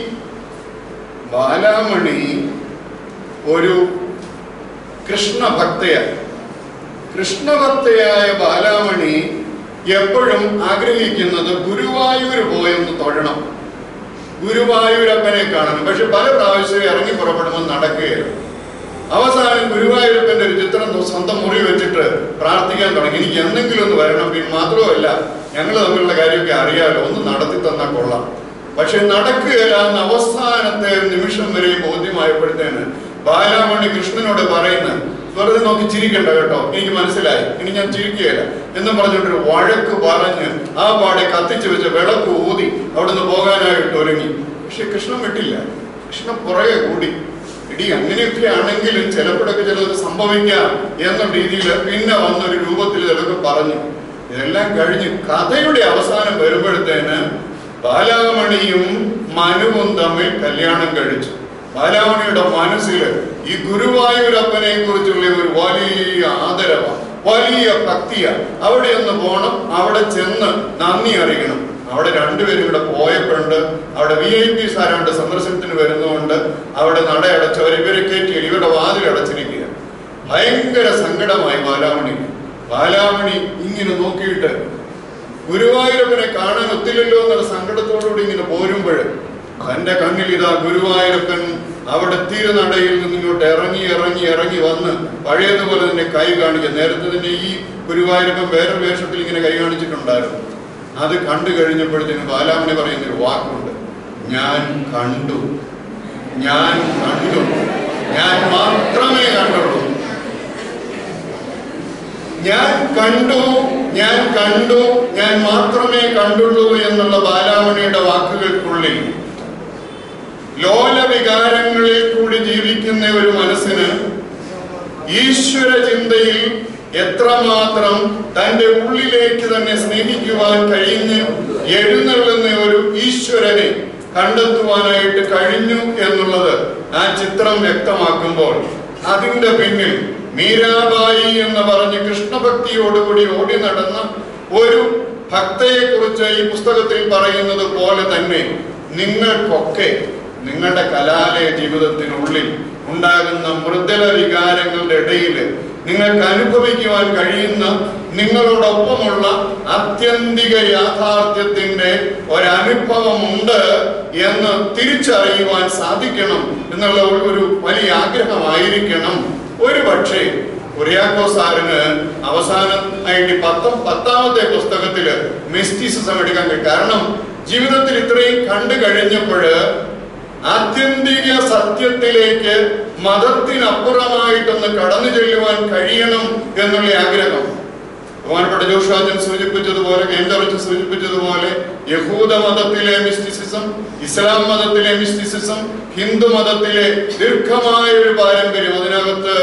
ബാലാമണി ഒരു കൃഷ്ണഭക്തയാണ്. കൃഷ്ണഭക്തയായ ബാലാമണി എപ്പോഴും ആഗ്രഹിക്കുന്നത് ഗുരുവായൂർ പോയൊന്ന് തൊഴണം, ഗുരുവായൂരപ്പനെ കാണണം. പക്ഷെ പല പ്രാവശ്യം ഇറങ്ങി പുറപ്പെടുമ്പോൾ നടക്കുകയാണ്. അവസാനം ഗുരുവായൂരപ്പന്റെ ഒരു ചിത്രം സ്വന്തം മുറി വെച്ചിട്ട് പ്രാർത്ഥിക്കാൻ തുടങ്ങി, എനിക്ക് എന്തെങ്കിലും ഒന്ന് വരണം. പിന്നെ മാത്രമല്ല ഞങ്ങൾ തമ്മിലുള്ള കാര്യമൊക്കെ അറിയാമല്ലോ, ഒന്ന് നടത്തി തന്നാൽ കൊള്ളാം. പക്ഷെ നടക്കുകയില്ല എന്ന് അവസാനത്തെ നിമിഷം വരെ ബോധ്യമായപ്പോഴത്തേന് ബാലാമണി കൃഷ്ണനോട് പറയുന്നത്, വെറുതെ നോക്കി ചിരിക്കണ്ട കേട്ടോ, എനിക്ക് മനസ്സിലായി, ഇനി ഞാൻ ചിരിക്കുകയില്ല എന്നും പറഞ്ഞിട്ടൊരു വഴക്ക് പറഞ്ഞ് ആ പാടെ കത്തിച്ചു വെച്ച വിളക്ക് ഊതി അവിടുന്ന് പോകാനായിട്ട് ഒരുങ്ങി. പക്ഷെ കൃഷ്ണൻ വിട്ടില്ല. കൃഷ്ണൻ പുറകെ കൂടി. ഇടി അങ്ങനെയൊക്കെ ആണെങ്കിലും ചിലപ്പോഴൊക്കെ ചിലത് സംഭവിക്കാം എന്ന രീതിയിൽ പിന്നെ വന്നൊരു രൂപത്തിൽ ചിലതൊക്കെ പറഞ്ഞു. ഇതെല്ലാം കഴിഞ്ഞ് കഥയുടെ അവസാനം വരുമ്പോഴത്തേന് ബാലാമണിയും മനുവും തമ്മിൽ കല്യാണം കഴിച്ചു. ബാലാമണിയുടെ മനസ്സിൽ ഈ ഗുരുവായൂരപ്പനെ കുറിച്ചുള്ള ഒരു വലിയ ആദരവാണ്, വലിയ ഭക്തിയാണ്. അവിടെ ഒന്ന് പോണം, അവിടെ ചെന്ന് നന്ദി അറിയണം. അവിടെ രണ്ടുപേരും ഇവിടെ പോയപ്പോഴുണ്ട്. അവിടെ വി ഐ പി സാരാണ്ട് സന്ദർശനത്തിന് വരുന്നതുകൊണ്ട് അവിടെ നടയടച്ചവർ ഇവരെ കയറ്റി ഇവരുടെ വാതിൽ അടച്ചിരിക്കുക. ഭയങ്കര സങ്കടമായി ബാലാമണി. ബാലാമണി ഇങ്ങനെ നോക്കിയിട്ട് ഗുരുവായൂരപ്പനെ കാണാൻ ഒത്തില്ലല്ലോ എന്നുള്ള സങ്കടത്തോടുകൂടി ഇങ്ങനെ പോരുമ്പോൾ തന്റെ കണ്ണിൽ ഇതാ ഗുരുവായൂരപ്പൻ അവിടെ തിരുനടയിൽ നിന്ന് ഇങ്ങോട്ട് ഇറങ്ങി ഇറങ്ങി ഇറങ്ങി വന്ന് പഴയതുപോലെ തന്നെ കൈ കാണിക്കുക. നേരത്തെ തന്നെ ഈ ഗുരുവായൂരപ്പൻ വേറൊരു വേഷത്തിൽ ഇങ്ങനെ കൈ കാണിച്ചിട്ടുണ്ടായിരുന്നു. അത് കണ്ടു കഴിഞ്ഞപ്പോഴത്തേന് ബാലാമണി പറയുന്നൊരു വാക്കുണ്ട്, ഞാൻ കണ്ടു, ഞാൻ കണ്ടു, ഞാൻ മാത്രമേ കണ്ടുള്ളൂ, ഞാൻ കണ്ടു, ഞാൻ കണ്ടു, ഞാൻ മാത്രമേ കണ്ടുള്ളൂ എന്നുള്ള ബാലാമണിയുടെ വാക്കുകൾക്കുള്ളിൽ ലോല വികാരങ്ങളിൽ കൂടി ജീവിക്കുന്ന ഒരു മനസ്സിന് ഈശ്വര ചിന്തയിൽ എത്രമാത്രം തൻ്റെ ഉള്ളിലേക്ക് തന്നെ സ്നേഹിക്കുവാൻ കഴിഞ്ഞ് എഴുന്നള്ളുന്ന ഒരു ഈശ്വരനെ കണ്ടെത്തുവാനായിട്ട് കഴിഞ്ഞു എന്നുള്ളത് ആ ചിത്രം വ്യക്തമാക്കുമ്പോൾ അതിൻ്റെ പിന്നിൽ മീരാബായി എന്ന് പറഞ്ഞ് കൃഷ്ണഭക്തിയോടുകൂടി ഓടി നടന്ന ഒരു ഭക്തയെ കുറിച്ച് ഈ പുസ്തകത്തിൽ പറയുന്നത് പോലെ തന്നെ നിങ്ങൾക്കൊക്കെ നിങ്ങളുടെ കലാലയ ജീവിതത്തിനുള്ളിൽ ഉണ്ടാകുന്ന മൃദുല വികാരങ്ങളുടെ ഇടയിൽ നിങ്ങൾക്ക് അനുഭവിക്കുവാൻ കഴിയുന്ന നിങ്ങളോടൊപ്പമുള്ള ആത്യന്തിക യാഥാർത്ഥ്യത്തിന്റെ ഒരനുഭവമുണ്ട് എന്ന് തിരിച്ചറിയുവാൻ സാധിക്കണം എന്നുള്ള ഒരു വലിയ ആഗ്രഹമായിരിക്കണം. ഒരു പക്ഷേ കുര്യാക്കോസ് സാറിന് അവസാനമായിട്ട് പത്തും പത്താമത്തെ പുസ്തകത്തില് മിസ്റ്റിസിസം എടുക്കാൻ കഴിയും. കാരണം ജീവിതത്തിൽ ഇത്രയും കണ്ടു കഴിഞ്ഞപ്പോൾ ആത്യന്തിക സത്യത്തിലേക്ക് മതത്തിനപ്പുറമായിട്ടൊന്ന് കടന്നു ചെല്ലുവാൻ കഴിയണം എന്നുള്ള ആഗ്രഹം. ബഹുമാനപ്പെട്ട ജോഷാജൻ സൂചിപ്പിച്ചതുപോലെ, കേന്ദ്രച്ച് സൂചിപ്പിച്ചതുപോലെ യഹൂദ മതത്തിലെ മിസ്റ്റിസിസം, ഇസ്ലാം മതത്തിലെ മിസ്റ്റിസിസം, ഹിന്ദു മതത്തിലെ ദീർഘമായ ഒരു പാരമ്പര്യം, അതിനകത്ത്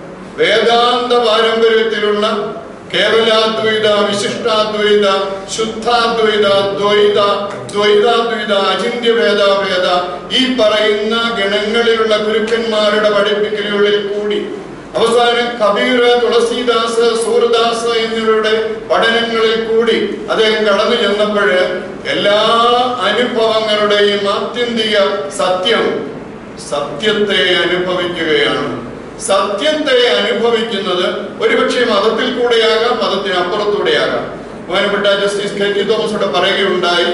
വേദാന്ത പാരമ്പര്യത്തിലുള്ള കേവലാദ്വൈത, വിശിഷ്ടാദ്വൈത, ശുദ്ധാദ്വൈത, ദ്വൈത, ദ്വൈതാദ്വൈത, അചിന്യ ഭേദാഭേദ ഈ പറയുന്ന ഗണങ്ങളിലുള്ള ഗുരുക്കന്മാരുടെ പഠിപ്പിക്കലുകളിൽ കൂടി അവസാനം കബീർ, തുളസീദാസ്, സൂർദാസ് എന്നിവരുടെ പഠനങ്ങളിൽ കൂടി അദ്ദേഹം കടന്നു ചെന്നപ്പോൾ എല്ലാ അനുഭവങ്ങളുടെയും ആത്യന്തിക സത്യം സത്യത്തെ അനുഭവിക്കുകയാണ്. സത്യത്തെ അനുഭവിക്കുന്നത് ഒരുപക്ഷെ മതത്തിൽ കൂടെയാകാം, മതത്തിനപ്പുറത്തൂടെയാകാം. ബഹുമാനപ്പെട്ട ജസ്റ്റിസ് കെ ടി തോമസോട് പറയുകയുണ്ടായി,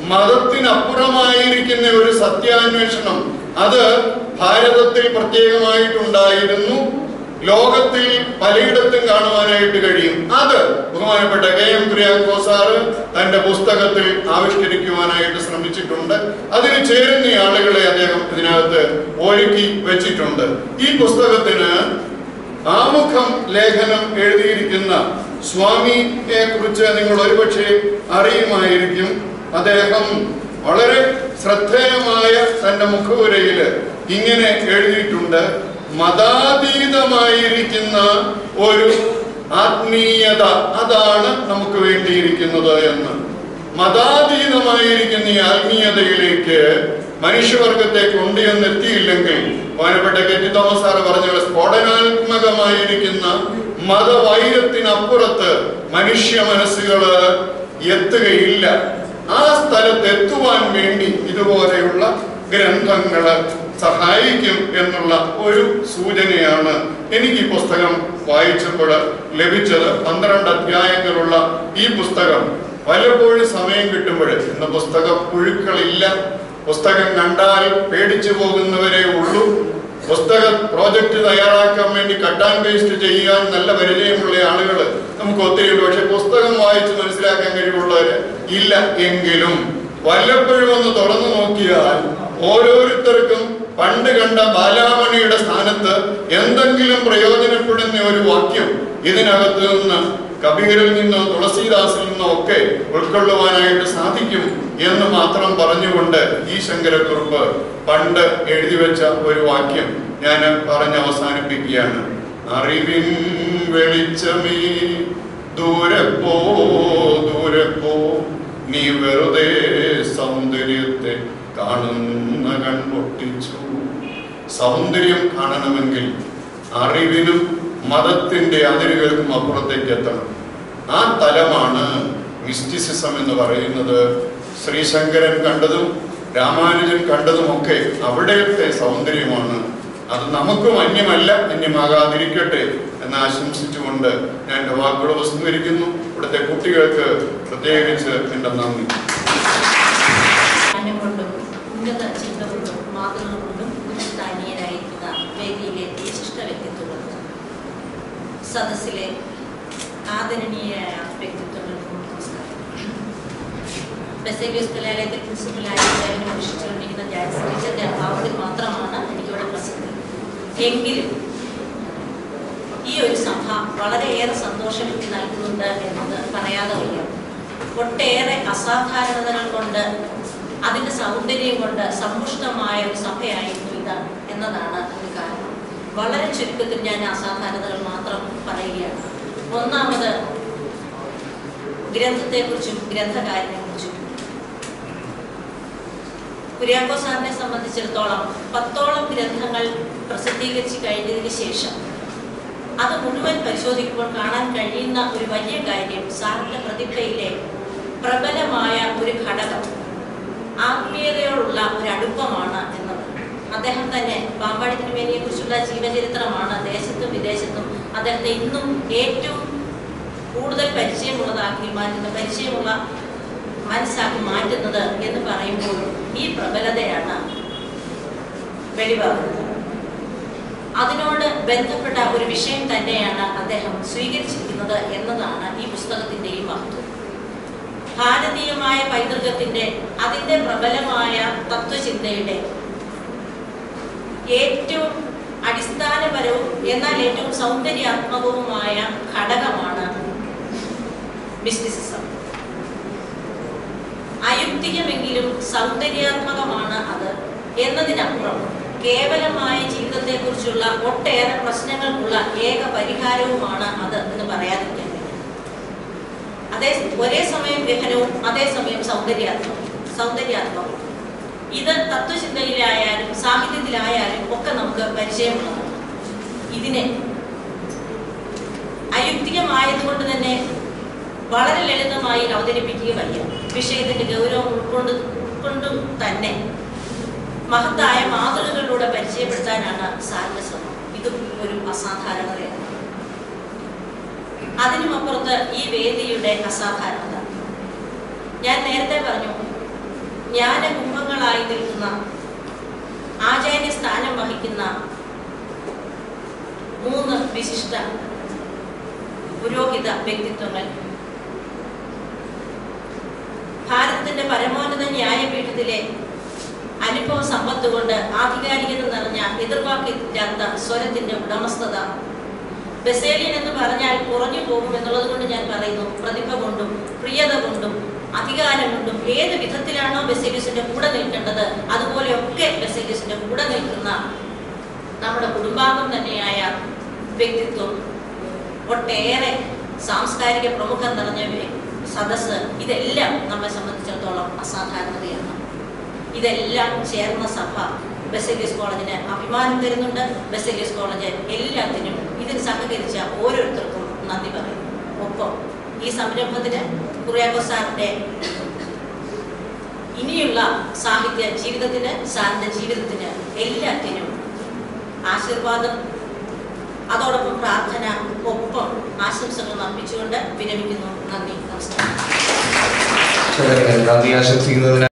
മതത്തിനപ്പുറമായിരിക്കുന്ന ഒരു സത്യാന്വേഷണം അത് ഭാരതത്തിൽ പ്രത്യേകമായിട്ടുണ്ടായിരുന്നു, ലോകത്തിൽ പലയിടത്തും കാണുവാനായിട്ട് കഴിയും. അത് ബഹുമാനപ്പെട്ട കെ എം കുര്യാക്കോസ് സാറ് തന്റെ പുസ്തകത്തിൽ ആവിഷ്കരിക്കുവാനായിട്ട് ശ്രമിച്ചിട്ടുണ്ട്. അതിന് ചേരുന്ന ആളുകളെ അദ്ദേഹം ഇതിനകത്ത് ഒരുക്കി വെച്ചിട്ടുണ്ട്. ഈ പുസ്തകത്തിന് ആമുഖം ലേഖനം എഴുതിയിരിക്കുന്ന സ്വാമിയെ കുറിച്ച് നിങ്ങൾ ഒരുപക്ഷെ അറിയുമായിരിക്കും. അദ്ദേഹം വളരെ ശ്രദ്ധേയമായ തന്റെ മുഖവുരയില് ഇങ്ങനെ എഴുതിയിട്ടുണ്ട്: മതാതീതമായിരിക്കുന്ന ഒരു ആത്മീയത അതാണ് നമുക്ക് വേണ്ടിയിരിക്കുന്നത് എന്ന്. മതാതീതമായിരിക്കുന്ന ഈ ആത്മീയതയിലേക്ക് മനുഷ്യവർഗത്തെ കൊണ്ടുവന്നെത്തിയില്ലെങ്കിൽ ബഹുമാനപ്പെട്ട കെ ടി തോമസ് സാറ് പറഞ്ഞ സ്ഫോടനാത്മകമായിരിക്കുന്ന മതവൈരത്തിനപ്പുറത്ത് മനുഷ്യ മനസ്സുകള് എത്തുകയില്ല. ആ സ്ഥലത്ത് എത്തുവാൻ വേണ്ടി ഇതുപോലെയുള്ള ഗ്രന്ഥങ്ങള് സഹായിക്കും എന്നുള്ള ഒരു സൂചനയാണ് എനിക്ക് ഈ പുസ്തകം വായിച്ചപ്പോൾ ലഭിച്ചത്. പന്ത്രണ്ട് അധ്യായങ്ങളുള്ള ഈ പുസ്തകം പലപ്പോഴും സമയം കിട്ടുമ്പോൾ, ഇന്ന് പുസ്തക പുഴുക്കളില്ല, പുസ്തകം കണ്ടാൽ പേടിച്ചു പോകുന്നവരേ ഉള്ളൂ. പുസ്തക പ്രോജക്റ്റ് തയ്യാറാക്കാൻ വേണ്ടി കട്ട് ആൻഡ് പേസ്റ്റ് ചെയ്യാൻ നല്ല പരിചയമുള്ള ആളുകൾ നമുക്ക് ഒത്തിരിയുണ്ട്. പക്ഷെ പുസ്തകം വായിച്ച് മനസ്സിലാക്കാൻ കഴിവുള്ളവര് ഇല്ല. എങ്കിലും വല്ലപ്പോഴും ഒന്ന് തുറന്നു നോക്കിയാൽ ഓരോരുത്തർക്കും പണ്ട് കണ്ട ബാലാമണിയുടെ സ്ഥാനത്ത് എന്തെങ്കിലും പ്രയോജനപ്പെടുന്ന ഒരു വാക്യം ഇതിനകത്ത് നിന്ന്, കബീറിൽ നിന്നോ തുളസീദാസിൽ നിന്നോ ഒക്കെ ഉൾക്കൊള്ളുവാനായിട്ട് സാധിക്കും എന്ന് മാത്രം പറഞ്ഞുകൊണ്ട് ഈ ശങ്കരക്കുറുപ്പ് പണ്ട് എഴുതി വെച്ച ഒരു വാക്യം ഞാൻ പറഞ്ഞ് അവസാനിപ്പിക്കുകയാണ്. അറിവിൻ വെളിച്ചമേ ദൂരെ പോ, ദൂരെ പോ, നീ വെറുതെ സൗന്ദര്യത്തെ കാണുന്ന കൺപൊട്ടിച്ചു. സൗന്ദര്യം കാണണമെങ്കിൽ അറിവിനും മതത്തിന്റെ അതിരുകൾക്കും അപ്പുറത്തേക്ക് എത്തണം. ആ തലമാണ് മിസ്റ്റിസിസം എന്ന് പറയുന്നത്. ശ്രീശങ്കരൻ കണ്ടതും രാമാനുജൻ കണ്ടതുമൊക്കെ അവിടത്തെ സൗന്ദര്യമാണ്. അത് നമുക്കും അന്യമല്ല, അന്യമാകാതിരിക്കട്ടെ എന്ന് ആശംസിച്ചുകൊണ്ട് ഞാൻ എൻ്റെ വാക്കുകൾ ഉപസംഹരിക്കുന്നു. ഇവിടുത്തെ കുട്ടികൾക്ക് പ്രത്യേകിച്ച് എൻ്റെ നന്ദി. ഉന്നത ചിന്ത കൊണ്ടും മാതൃക കൊണ്ടും ഉന്നതാനീയരായിരിക്കുന്ന വേദിയിലെ വിശിഷ്ട വ്യക്തിത്വങ്ങൾ, സദസ്സിലെ ആദരണീയരായ വ്യക്തിത്വങ്ങൾക്കും നമസ്കാരം. ബസേലിയോസ് കലാലയത്തിൽ പ്രിൻസിപ്പലായി സേവനം അനുഷ്ഠിച്ചുകൊണ്ടിരിക്കുന്ന ജാൻസ് ടീച്ചറിന്റെ അഭാവത്തിൽ മാത്രമാണ് എനിക്കിവിടെ പ്രസക്തി. എങ്കിലും ഈ ഒരു സഭ വളരെയേറെ സന്തോഷം നൽകുന്നുണ്ട് എന്നത് പറയാതെ വയ്യ. ഒട്ടേറെ അസാധാരണതകൾ കൊണ്ട്, അതിൻ്റെ സൗന്ദര്യം കൊണ്ട് സമ്പുഷ്ടമായ ഒരു സഭയായിരുന്നു ഇത് എന്നതാണ് ഒരു കാരണം. വളരെ ചുരുക്കത്തിൽ ഞാൻ അസാധാരണതകൾ മാത്രം പറയുകയാണ്. ഒന്നാമത് ഗ്രന്ഥത്തെക്കുറിച്ചും ഗ്രന്ഥകാരനെക്കുറിച്ചും. കുര്യാക്കോസ് സാറിനെ സംബന്ധിച്ചിടത്തോളം പത്തോളം ഗ്രന്ഥങ്ങൾ പ്രസിദ്ധീകരിച്ച് കഴിഞ്ഞതിന് ശേഷം അത് മുഴുവൻ പരിശോധിക്കുമ്പോൾ കാണാൻ കഴിയുന്ന ഒരു വലിയ കാര്യം സാറിന്റെ പ്രതിഭയിലെ പ്രബലമായ ഒരു ഘടകം ആത്മീയതയോടുള്ള ഒരു അടുപ്പമാണ് എന്നത്. അദ്ദേഹം തന്നെ പാമ്പാടി തിരുമേനിയെ കുറിച്ചുള്ള ജീവചരിത്രമാണ് ദേശത്തും വിദേശത്തും അദ്ദേഹത്തെ ഇന്നും ഏറ്റവും കൂടുതൽ പരിചയമുള്ളതാക്കി മാറ്റുന്ന പരിചയമുള്ള മനസ്സാക്കി മാറ്റുന്നത് എന്ന് പറയുമ്പോൾ ഈ പ്രബലതയാണ് വെളിവാകുന്നത്. അതിനോട് ബന്ധപ്പെട്ട ഒരു വിഷയം തന്നെയാണ് അദ്ദേഹം സ്വീകരിച്ചിരിക്കുന്നത് എന്നതാണ് ഈ പുസ്തകത്തിന്റെയും മഹത്വം. ഭാരതീയമായ പൈതൃകത്തിന്റെ അതിന്റെ പ്രബലമായ തത്വചിന്തയുടെ ഏറ്റവും അടിസ്ഥാനപരവും എന്നാൽ ഏറ്റവും സൗന്ദര്യാത്മകവുമായ ഘടകമാണ് മിസ്റ്റിസിസം. അയുക്തികമെങ്കിലും സൗന്ദര്യാത്മകമാണ് അത് എന്നതിനപ്പുറം കേവലമായ ജീവിതത്തെക്കുറിച്ചുള്ള ഒട്ടേറെ പ്രശ്നങ്ങൾക്കുള്ള ഏക പരിഹാരവുമാണ് അത് എന്ന് പറയാതിരിക്കാൻ കഴിയും. അതേ ഒരേ സമയം ഗഹനവും അതേസമയം സൗന്ദര്യാത്മകവും സൗന്ദര്യാത്മകവും ഇത് തത്വചിന്തയിലായാലും സാഹിത്യത്തിലായാലും ഒക്കെ നമുക്ക് പരിചയമുള്ളതാണ്. ഇതിനെ അയുക്തികമായതുകൊണ്ട് തന്നെ വളരെ ലളിതമായി അവതരിപ്പിക്കുക വയ്യ. വിഷയത്തിന്റെ ഗൗരവം ഉൾക്കൊണ്ട് ഉൾക്കൊണ്ടും തന്നെ മഹത്തായ മാതൃകകളിലൂടെ പരിചയപ്പെടുത്താനാണ് സാറിന്റെ ശ്രമം. ഇതും ഒരു അസാധാരണതയാണ്. അതിനുമപ്പുറത്ത് ഈ വേദിയുടെ അസാധാരണത ഞാൻ നേരത്തെ പറഞ്ഞു. ജ്ഞാനകുംഭങ്ങളായി നിൽക്കുന്ന ആചാര്യ സ്ഥാനം വഹിക്കുന്ന മൂന്ന് വിശിഷ്ട പുരോഹിത വ്യക്തിത്വങ്ങൾ ഭാരതത്തിന്റെ പരമോന്നത ന്യായപീഠത്തിലെ അനുഭവ സമ്പത്ത് കൊണ്ട് ആധികാരികത നിറഞ്ഞ എതിർവാക്കില്ലാത്ത സ്വരത്തിന്റെ ഉടമസ്ഥത. ബസേലിയൻ എന്ന് പറഞ്ഞാൽ കുറഞ്ഞു പോകും എന്നുള്ളത് കൊണ്ട് ഞാൻ പറയുന്നു. പ്രതിഭ കൊണ്ടും പ്രിയത കൊണ്ടും അധികാരം കൊണ്ടും ഏത് വിധത്തിലാണോ ബസേലിയസിന്റെ കൂടെ നിൽക്കേണ്ടത് അതുപോലെയൊക്കെ ബസേലിയസിന്റെ കൂടെ നിൽക്കുന്ന നമ്മുടെ കുടുംബാംഗം തന്നെയായ വ്യക്തിത്വം, ഒട്ടേറെ സാംസ്കാരിക പ്രമുഖർ നിറഞ്ഞ സദസ്സ്, ഇതെല്ലാം നമ്മെ സംബന്ധിച്ചിടത്തോളം അസാധാരണതയാണ്. ഇതെല്ലാം ചേർന്ന സഭ ബസേലിയസ് കോളേജിന് അഭിമാനം തരുന്നുണ്ട്. ബസേലിയസ് കോളേജ് എല്ലാത്തിനും ഇതിന് സഹകരിച്ച ഓരോരുത്തർക്കും നന്ദി പറയുന്നു. ഒപ്പം ഈ സംരംഭത്തിന് കുര്യാക്കോസ് സാറിന്റെ ഇനിയുള്ള സാഹിത്യ ജീവിതത്തിന്, സാറിന്റെ ജീവിതത്തിന് എല്ലാത്തിനും ആശീർവാദം, അതോടൊപ്പം പ്രാർത്ഥന, ഒപ്പം ആശംസകൾ അർപ്പിച്ചുകൊണ്ട് വിരമിക്കുന്നു. നന്ദി, നമസ്കാരം. നന്ദി ആശംസിക്കുന്നതിന്